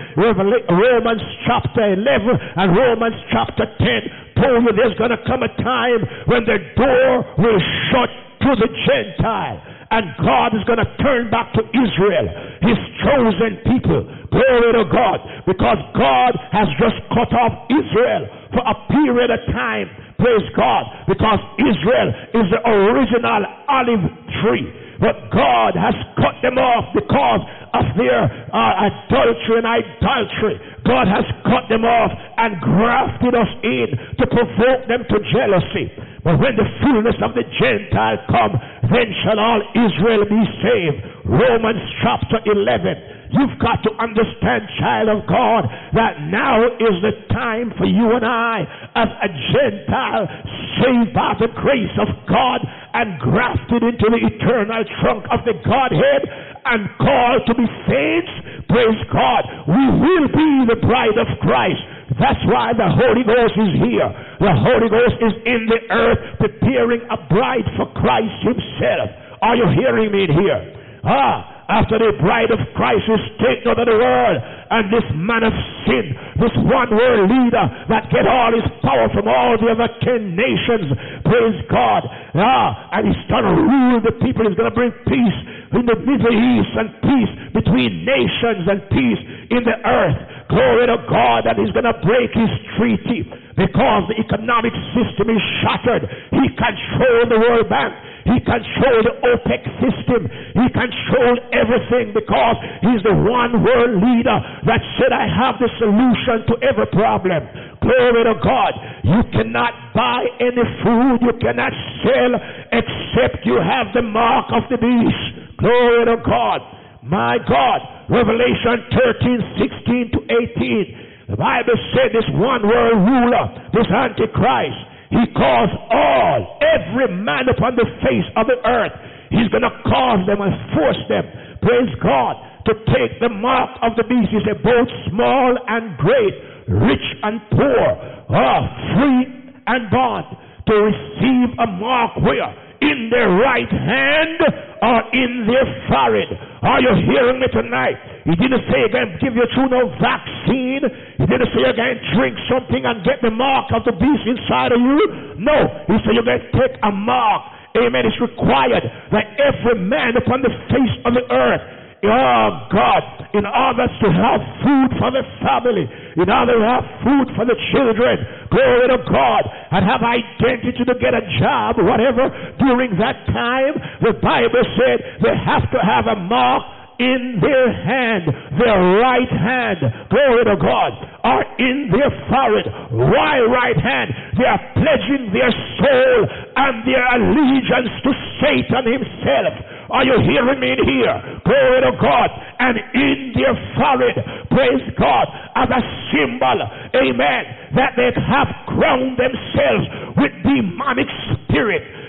Romans chapter eleven and Romans chapter ten told you there's going to come a time when the door will shut to the Gentile. And God is going to turn back to Israel, his chosen people. Glory to God. Because God has just cut off Israel for a period of time. Praise God. Because Israel is the original olive tree. But God has cut them off because of their uh, adultery and idolatry. God has cut them off and grafted us in to provoke them to jealousy. But when the fullness of the Gentile come, then shall all Israel be saved. Romans chapter eleven. You've got to understand, child of God, that now is the time for you and I, as a Gentile, saved by the grace of God and grafted into the eternal trunk of the Godhead and called to be saints. Praise God. We will be the bride of Christ. That's why the Holy Ghost is here. The Holy Ghost is in the earth preparing a bride for Christ himself. Are you hearing me here? Ah. After the bride of Christ is taken out of the world, and this man of sin, this one world leader that get all his power from all the other ten nations, praise God, ah, and he's going to rule the people. He's going to bring peace in the Middle East and peace between nations and peace in the earth. Glory to God. That he's going to break his treaty because the economic system is shattered. He controls the World Bank. He controls the OPEC system. He controls everything because he's the one world leader that said, I have the solution to every problem. Glory to God. You cannot buy any food. You cannot sell except you have the mark of the beast. Glory to God. My God. Revelation thirteen, sixteen to eighteen. The Bible said this one world ruler, this Antichrist, he calls all, every man upon the face of the earth, he's going to cause them and force them, praise God, to take the mark of the beast. He said, both small and great, rich and poor, uh, free and bond, to receive a mark where? In their right hand or in their forehead. Are you hearing me tonight? He didn't say you're going to give you through no vaccine. He didn't say you're going to drink something and get the mark of the beast inside of you. No. He said you're going to take a mark. Amen. It's required that every man upon the face of the earth, oh God, in order to have food for the family, in order to have food for the children, glory to God, and have identity to get a job, whatever, during that time, the Bible said they have to have a mark in their hand, their right hand, glory to God, or in their forehead. Why right hand? They are pledging their soul and their allegiance to Satan himself. Are you hearing me in here? Glory to God. And in their forehead, praise God, as a symbol, amen, that they have crowned themselves with demonic spirit.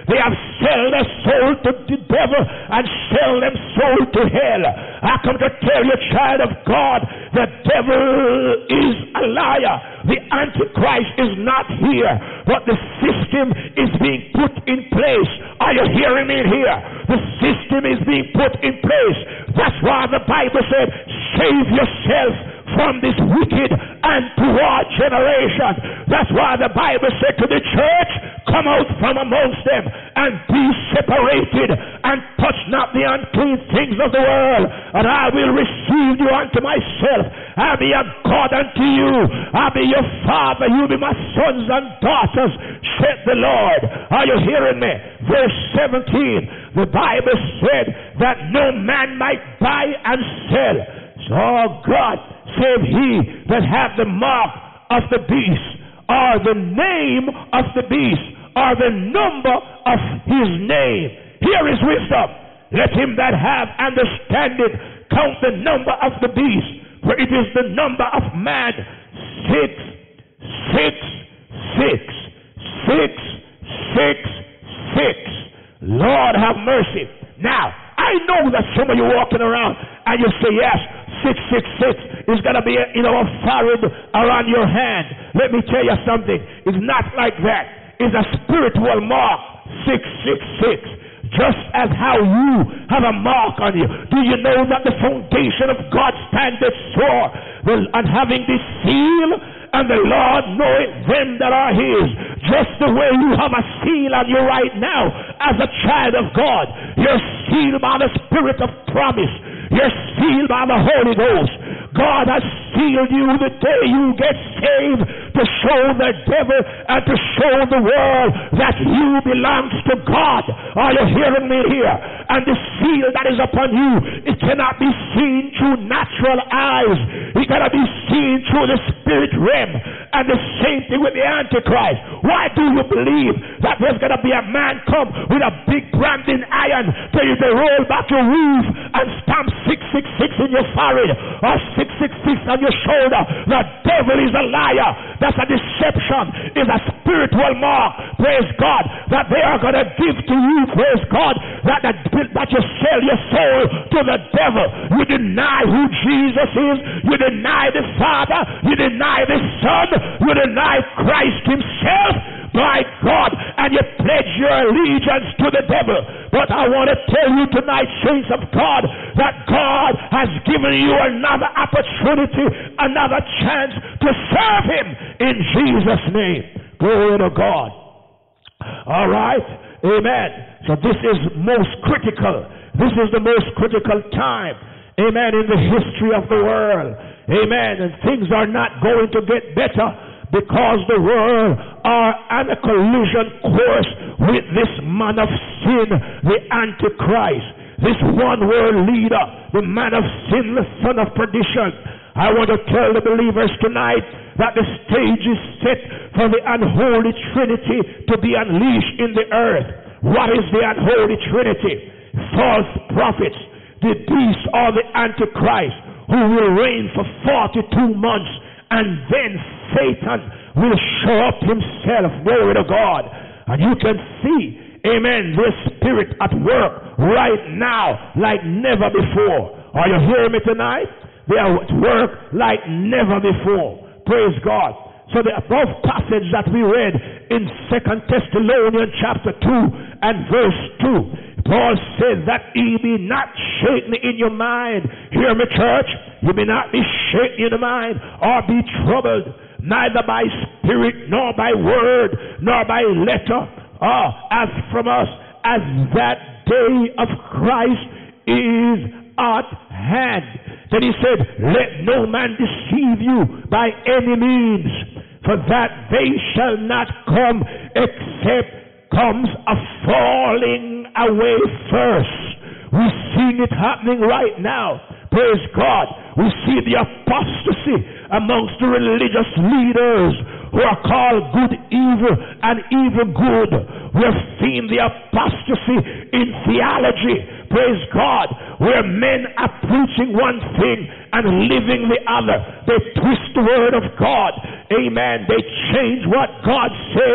They have sold their soul to the devil and sell them soul to hell. I come to tell you, child of God, the devil is a liar. The Antichrist is not here, but the system is being put in place. Are you hearing me here? The system is being put in place. That's why the Bible said, save yourself from this wicked and poor generation. That's why the Bible said to the church, come out from amongst them and be separated and touch not the unclean things of the world, and I will receive you unto myself. I'll be a God unto you. I'll be your father. You'll be my sons and daughters, said the Lord. Are you hearing me? Verse seventeen, the Bible said that no man might buy and sell. So God, save he that hath the mark of the beast, or the name of the beast, or the number of his name. Here is wisdom. Let him that have understanding count the number of the beast, for it is the number of man. Six, six, six, six, six, six. Lord have mercy. Now, I know that some of you walking around and you say, yes, six six six is going to be, you know, a forehead around your hand. Let me tell you something. It's not like that. It's a spiritual mark, six six six. Just as how you have a mark on you. Do you know that the foundation of God standeth sure, and having this seal, and the Lord knoweth them that are his. Just the way you have a seal on you right now as a child of God. You're sealed by the Spirit of promise. You're sealed by the Holy Ghost. God has sealed you the day you get saved to show the devil and to show the world that you belongs to God. Are you hearing me here? And the seal that is upon you, it cannot be seen through natural eyes. It cannot be seen through the spirit realm. And the same thing with the Antichrist. Why do you believe that there's going to be a man come with a big branding iron till you to roll back your roof and stamp six six six in your forehead or six six six on your shoulder? The devil is a liar. That's a deception. It's a spiritual mark, praise God, that they are going to give to you, praise God, that, that, that you sell your soul to the devil. You deny who Jesus is. You deny the Father. You deny the Son. You deny Christ himself, by God, and you pledge your allegiance to the devil. But I want to tell you tonight, saints of God, that God has given you another opportunity, another chance to serve him in Jesus' name. Glory to God. All right, amen. So this is most critical. This is the most critical time, amen, in the history of the world. Amen. And things are not going to get better, because the world are on a collision course with this man of sin, the Antichrist, this one world leader, the man of sin, the son of perdition. I want to tell the believers tonight that the stage is set for the unholy Trinity to be unleashed in the earth. What is the unholy Trinity? False prophets, the beast or the Antichrist, who will reign for forty-two months, and then Satan will show up himself. Glory to God. And you can see, amen, this spirit at work right now like never before. Are you hearing me tonight? They are at work like never before. Praise God. So the above passage that we read in Second Thessalonians chapter two and verse two, Paul says that ye be not shaken in your mind. Hear me, church. You may not be shaken in the mind or be troubled, neither by spirit, nor by word, nor by letter, or as from us, as that day of Christ is at hand. Then he said, let no man deceive you by any means, for that day shall not come except comes a falling away first. We're seeing it happening right now. Praise God. We see the apostasy amongst the religious leaders who are called good evil and evil good. We're seeing the apostasy in theology. Praise God. Where men are preaching one thing and living the other. They twist the word of God. Amen. They change what God says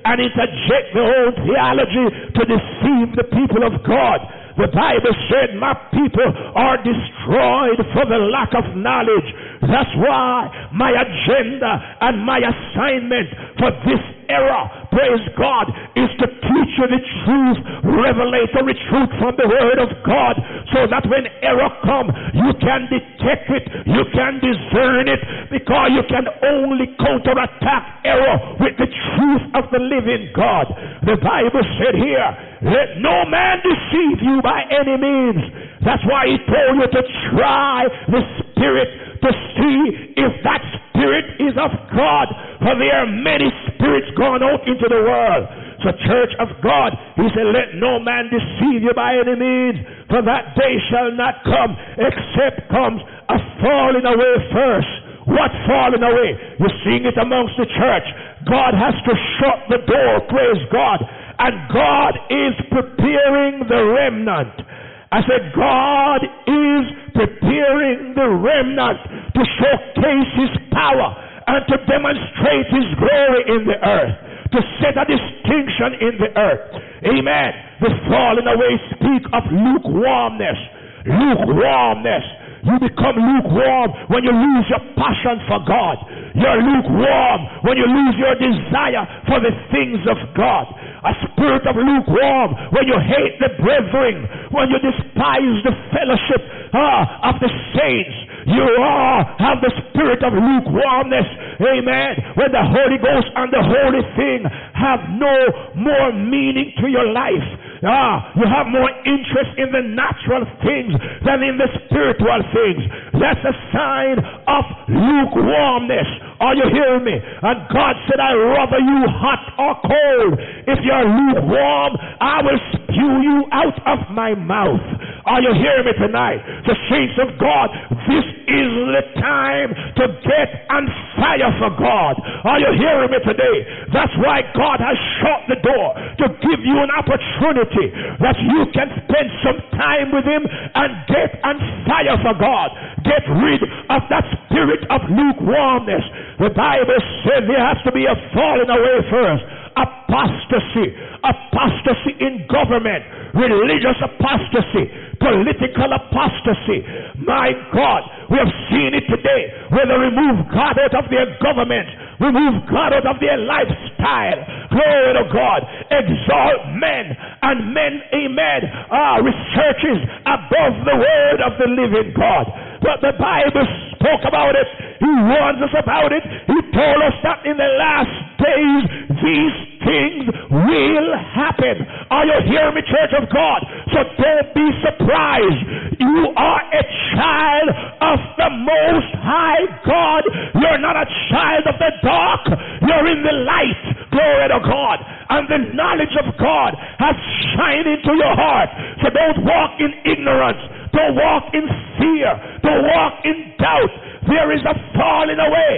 and interject their own theology to deceive the people of God. The Bible said, my people are destroyed for the lack of knowledge. That's why my agenda and my assignment for this era, praise God, is to teach you the truth, revelatory truth from the Word of God, so that when error comes, you can detect it, you can discern it, because you can only counterattack error with the truth of the living God. The Bible said here, let no man deceive you by any means. That's why he told you to try the Spirit to see if that Spirit is of God. For there are many spirits gone out into the world. So church of God, he said, let no man deceive you by any means, for that day shall not come except comes a falling away first. What falling away? You're seeing it amongst the church. God has to shut the door, praise God. And God is preparing the remnant. I said, God is preparing the remnant to showcase his power and to demonstrate his glory in the earth, to set a distinction in the earth. Amen. The falling away speak of lukewarmness. Lukewarmness. You become lukewarm when you lose your passion for God. You're lukewarm when you lose your desire for the things of God. A spirit of lukewarm when you hate the brethren, when you despise the fellowship ah, of the saints. You are have the spirit of lukewarmness. Amen. When the Holy Ghost and the holy thing have no more meaning to your life. Ah, you have more interest in the natural things than in the spiritual things. That's a sign of lukewarmness. Are you hearing me? And God said, I'd rather you hot or cold. If you're lukewarm, I will spew you out of my mouth. Are you hearing me tonight? The saints of God, this is the time to get on fire for God. Are you hearing me today? That's why God has shut the door to give you an opportunity that you can spend some time with him and get on fire for God. Get rid of that spirit of lukewarmness. The Bible said there has to be a falling away first. Apostasy. Apostasy in government. Religious apostasy. Political apostasy. My God, we have seen it today where they remove God out of their government, remove God out of their lifestyle. Glory to God. Exalt men, and men, amen, are researches above the word of the living God. But the Bible spoke about it. He warns us about it. He told us that in the last days these things will happen. Are you hearing me, church of God? So don't be surprised. You are a child of the Most High God. You're not a child of the dark. You're in the light. Glory to God. And the knowledge of God has shined into your heart. So don't walk in ignorance. Don't walk in fear. Don't walk in doubt. There is a falling away.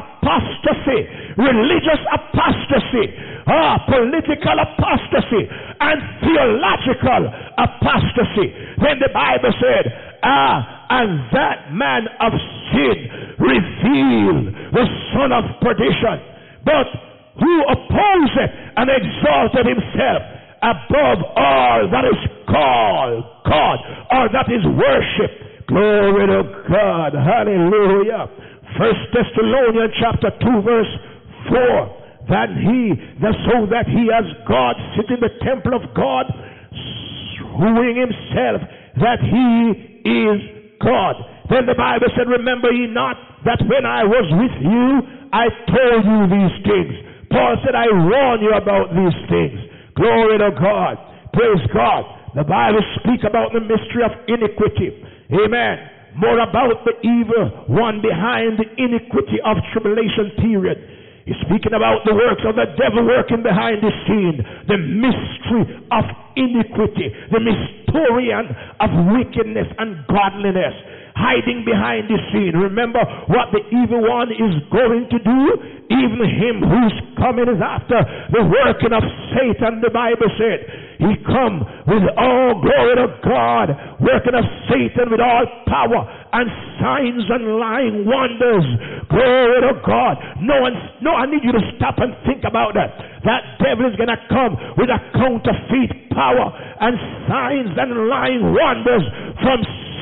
Apostasy. Religious apostasy. Ah, political apostasy. And theological apostasy. Then the Bible said, ah, and that man of sin revealed the son of perdition. But who opposed and exalted himself above all that is called God, or that is worship. Glory to God. Hallelujah. First Thessalonians chapter two verse four. That he, that so that he as God sit in the temple of God, showing himself that he is God. Then the Bible said, remember ye not that when I was with you, I told you these things. Paul said, I warn you about these things. Glory to God. Praise God. The Bible speaks about the mystery of iniquity. Amen. More about the evil one behind the iniquity of tribulation period. He's speaking about the works of the devil working behind the scene. The mystery of iniquity. The mysterion of wickedness and godliness. Hiding behind the scene. Remember what the evil one is going to do? Even him who's coming is after the working of Satan, the Bible said. He come with all glory to God, working of Satan with all power and signs and lying wonders. Glory to God. No one, no, I need you to stop and think about that. that devil is going to come with a counterfeit power and signs and lying wonders from,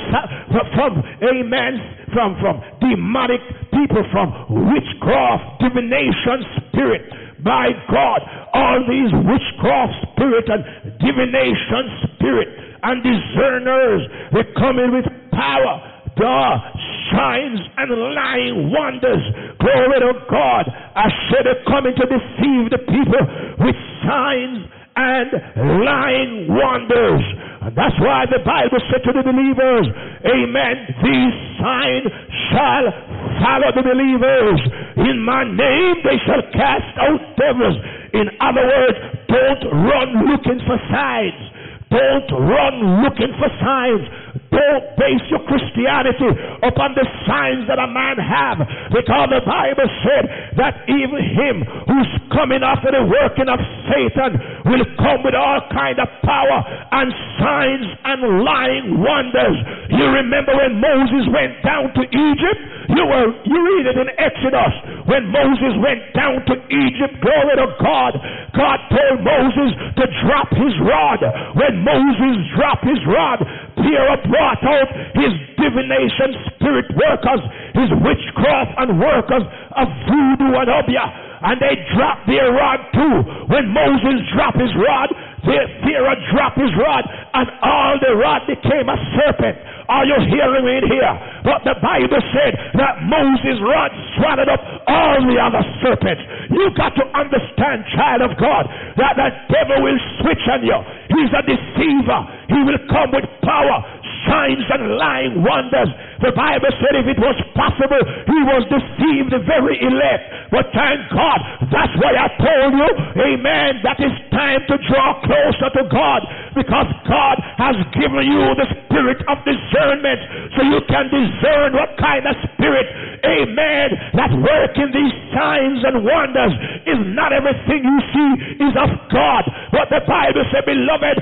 from amen, from, from demonic people, from witchcraft, divination spirit. By God, all these witchcraft spirit and divination spirit and discerners, they come in with power, the signs and lying wonders. Glory to God. I said they're coming to deceive the people with signs and lying wonders. And that's why the Bible said to the believers, amen, these signs shall follow the believers. In my name they shall cast out devils. In other words, don't run looking for signs. Don't run looking for signs. Don't base your Christianity upon the signs that a man have, because the Bible said that even him who's coming after the working of Satan will come with all kind of power and signs and lying wonders. You remember when Moses went down to Egypt? You were you read it in Exodus. When Moses went down to Egypt, glory to God, God told Moses to drop his rod. When Moses dropped his rod, Pharaoh brought out his divination spirit workers, his witchcraft and workers of voodoo and obia, and they dropped their rod too. When Moses dropped his rod, Pharaoh dropped his rod, and all the rod became a serpent. Are you hearing me here? But the Bible said that Moses' rod swallowed up all the other serpents. You got to understand, child of God, that the devil will switch on you. He's a deceiver. He will come with power, signs and lying wonders. The Bible said if it was possible, he was deceived the very elect. But thank God, that's why I told you, amen, that it's time to draw closer to God, because God has given you the spirit of discernment, so you can discern what kind of spirit, amen, that work in these signs and wonders. Is not everything you see is of God. But the Bible said, beloved,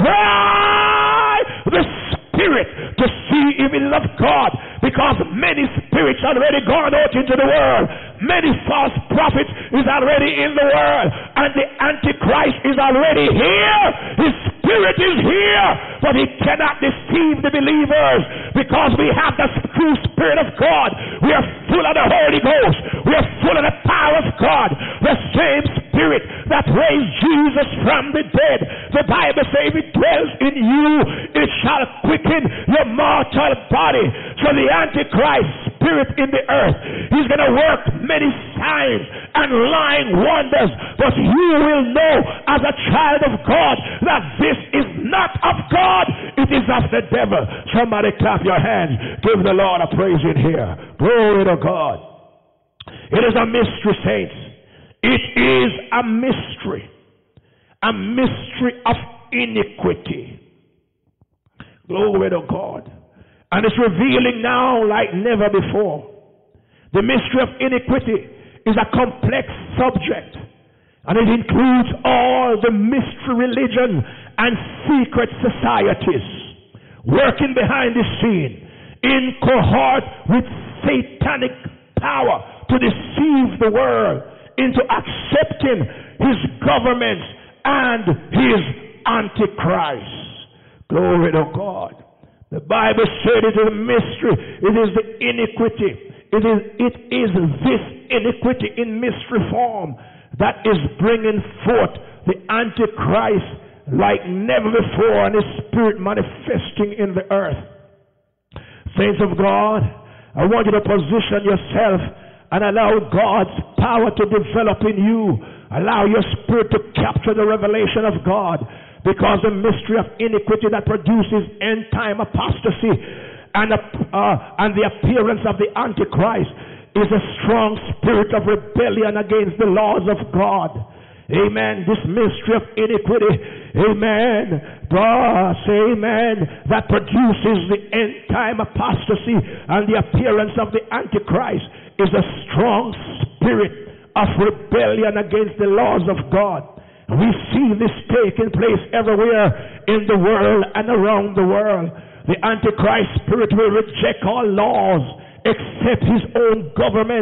try the spirit to see if it is of God, because many spirits already gone out into the world. Many false prophets is already in the world, and the Antichrist is already here. His spirit is here, but he cannot deceive the believers, because we have the true Spirit of God. We are full of the Holy Ghost. We are full of the power of God. The same Spirit that raised Jesus from the dead. The Bible says if it dwells in you, it shall quicken your mortal body. So the Antichrist spirit in the earth, he's going to work many signs and lying wonders, but you will know as a child of God that this is not of God, it is of the devil. Somebody clap your hands. Give the Lord a praise in here. Glory to God. It is a mystery, saints. It is a mystery. A mystery of iniquity. Glory to God. And it's revealing now like never before. The mystery of iniquity is a complex subject, and it includes all the mystery religion and secret societies working behind the scene in cohort with satanic power to deceive the world into accepting his government and his Antichrist. Glory to God. The Bible said it is a mystery. It is the iniquity. It is, it is this iniquity in mystery form that is bringing forth the Antichrist like never before, and his spirit manifesting in the earth. Saints of God, I want you to position yourself and allow God's power to develop in you. Allow your spirit to capture the revelation of God, because the mystery of iniquity that produces end-time apostasy and, uh, and the appearance of the Antichrist is a strong spirit of rebellion against the laws of God. Amen. This mystery of iniquity, amen, God, say amen, that produces the end-time apostasy and the appearance of the Antichrist is a strong spirit of rebellion against the laws of God. We see this taking place everywhere in the world and around the world. The Antichrist spirit will reject all laws except his own government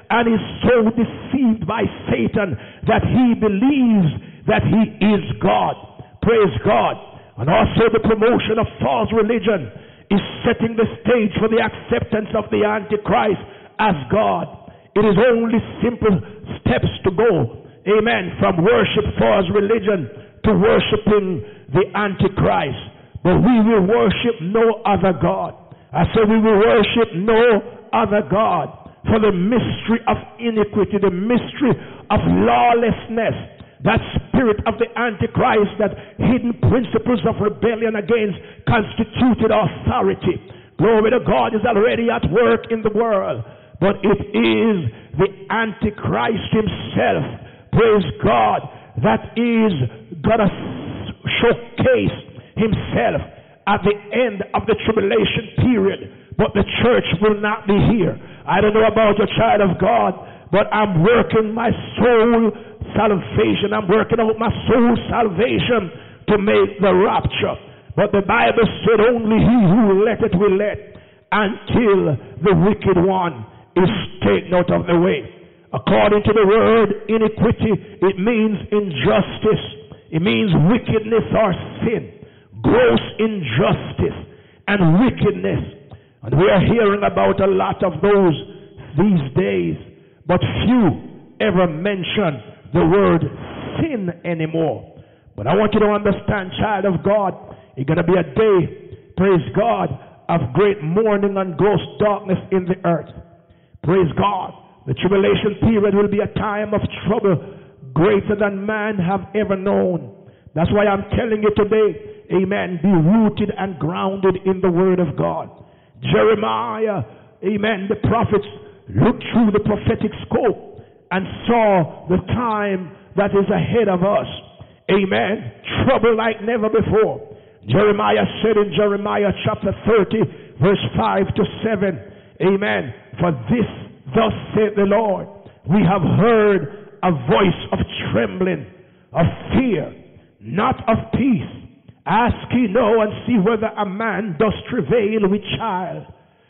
and is so deceived by Satan that he believes that he is God. Praise God. And also the promotion of false religion is setting the stage for the acceptance of the Antichrist as God. It is only simple steps to go, amen, from worship false religion to worshiping the Antichrist. But we will worship no other God. I said we will worship no other God. For the mystery of iniquity, the mystery of lawlessness, that spirit of the Antichrist, that hidden principles of rebellion against constituted authority, glory to God, is already at work in the world. But it is the Antichrist himself, praise God, that is going to showcase himself at the end of the tribulation period. But the church will not be here. I don't know about your child of God, but I'm working my soul salvation. I'm working out my soul salvation to make the rapture. But the Bible said only he who let it will let until the wicked one is taken out of the way. According to the word iniquity, it means injustice. It means wickedness or sin. Gross injustice and wickedness. And we are hearing about a lot of those these days, but few ever mention the word sin anymore. But I want you to understand, child of God, it's going to be a day, praise God, of great mourning and gross darkness in the earth. Praise God. The tribulation period will be a time of trouble greater than man have ever known. That's why I'm telling you today, amen, be rooted and grounded in the word of God. Jeremiah, amen, the prophets looked through the prophetic scope and saw the time that is ahead of us. Amen. Trouble like never before. Jeremiah said in Jeremiah chapter thirty, verse five to seven, amen, for this thus saith the Lord, we have heard a voice of trembling, of fear, not of peace. Ask ye now and see whether a man does travail with child.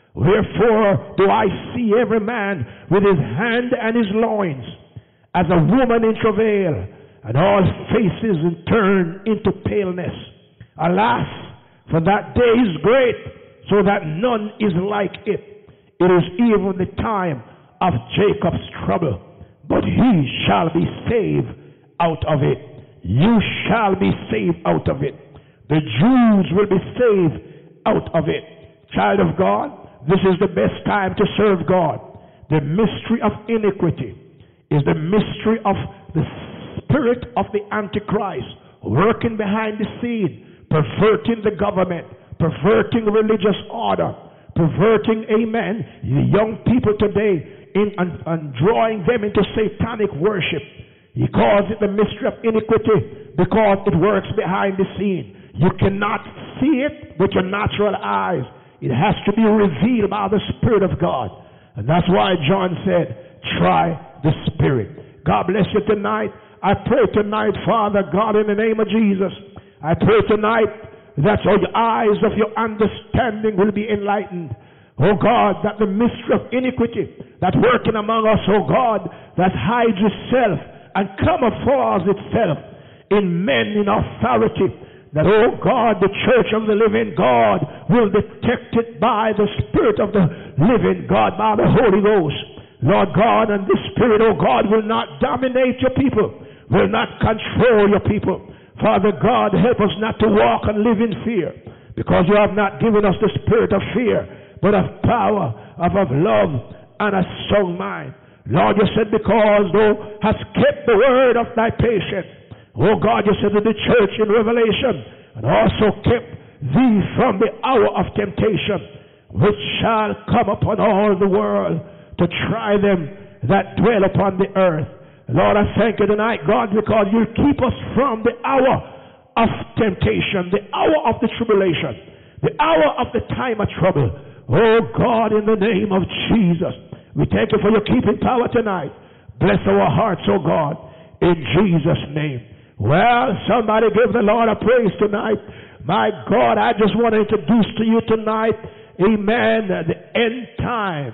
Wherefore do I see every man with his hand and his loins, as a woman in travail, and all faces turn into paleness. Alas, for that day is great, so that none is like it. It is even the time of Jacob's trouble, but he shall be saved out of it. You shall be saved out of it. The Jews will be saved out of it. Child of God, this is the best time to serve God. The mystery of iniquity is the mystery of the spirit of the Antichrist working behind the scene, perverting the government, perverting religious order, perverting, amen, the young people today in, and, and drawing them into satanic worship. He calls it the mystery of iniquity because it works behind the scene. You cannot see it with your natural eyes. It has to be revealed by the Spirit of God. And that's why John said, try the Spirit. God bless you tonight. I pray tonight, Father God, in the name of Jesus, I pray tonight that all the eyes of your understanding will be enlightened. Oh God, that the mystery of iniquity that working among us, oh God, that hides itself and camouflages itself in men in authority, that, oh God, the church of the living God will detect it by the Spirit of the living God, by the Holy Ghost. Lord God, and this Spirit, oh God, will not dominate your people, will not control your people. Father God, help us not to walk and live in fear, because you have not given us the spirit of fear, but of power, of, of love, and a sound mind. Lord, you said, because thou hast kept the word of thy patience, oh God, you said to the church in Revelation, and also kept thee from the hour of temptation, which shall come upon all the world to try them that dwell upon the earth. Lord, I thank you tonight, God, because you keep us from the hour of temptation, the hour of the tribulation, the hour of the time of trouble. Oh God, in the name of Jesus, we thank you for your keeping power tonight. Bless our hearts, oh God, in Jesus' name. Well, somebody give the Lord a praise tonight. My God, I just want to introduce to you tonight, amen, the end time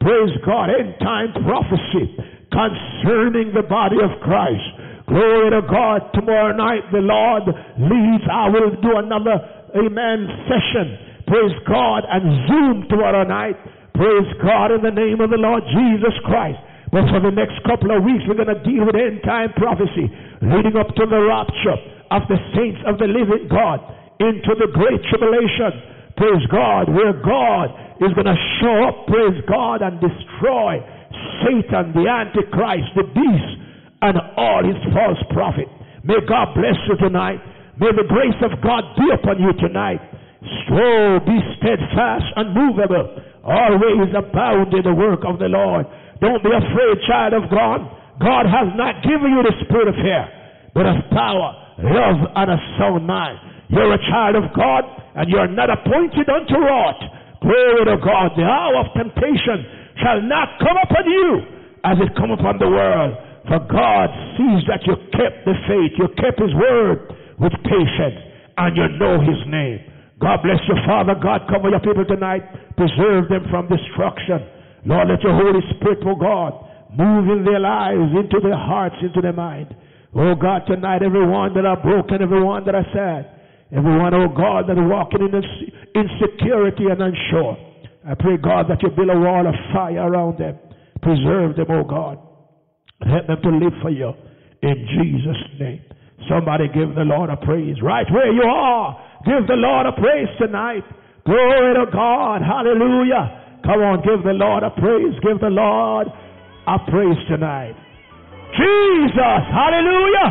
praise God, end time prophecy concerning the body of Christ. Glory to God. Tomorrow night the Lord leads. I will do another, amen, session. Praise God. And Zoom tomorrow night. Praise God in the name of the Lord Jesus Christ. But for the next couple of weeks we're going to deal with end time prophecy leading up to the rapture of the saints of the living God into the great tribulation. Praise God, where God is going to show up, praise God, and destroy Satan, the Antichrist, the beast, and all his false prophet. May God bless you tonight. May the grace of God be upon you tonight. So be steadfast and movable, always abound in the work of the Lord. Don't be afraid, child of God. God has not given you the spirit of fear, but of power, love, and a sound mind. You're a child of God, and you're not appointed unto wrath. Glory to God. The hour of temptation shall not come upon you as it come upon the world. For God sees that you kept the faith, you kept his word with patience, and you know his name. God bless you, Father God. Cover your people tonight. Preserve them from destruction. Lord, let your Holy Spirit, oh God, move in their lives, into their hearts, into their mind. Oh God, tonight everyone that are broken, everyone that are sad, everyone, oh God, that are walking in insecurity and unsure, I pray, God, that you build a wall of fire around them. Preserve them, oh God. Help them to live for you. In Jesus' name. Somebody give the Lord a praise. Right where you are, give the Lord a praise tonight. Glory to God. Hallelujah. Come on, give the Lord a praise. Give the Lord a praise tonight. Jesus. Hallelujah.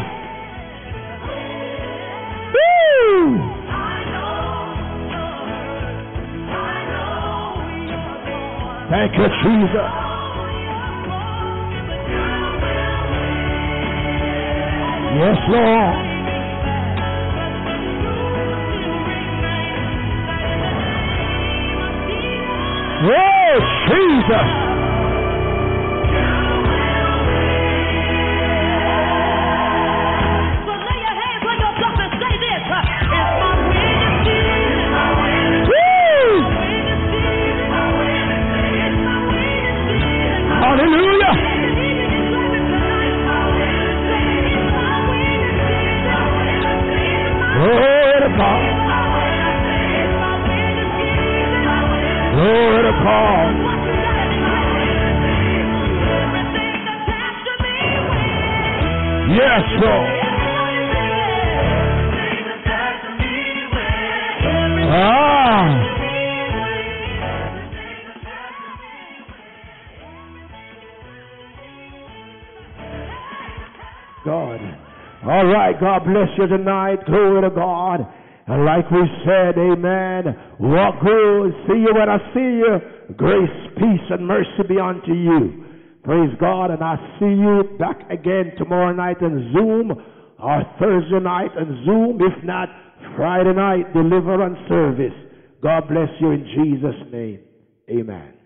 Woo! Thank you, Jesus. Yes, Lord. Yes, Jesus. Hallelujah. Glory to God. Glory to God. Yes, Lord. Ah. God. All right, God bless you tonight. Glory to God. And like we said, amen. Walk good. See you when I see you. Grace, peace, and mercy be unto you. Praise God. And I see you back again tomorrow night on Zoom, or Thursday night on Zoom. If not, Friday night, deliverance service. God bless you in Jesus' name. Amen.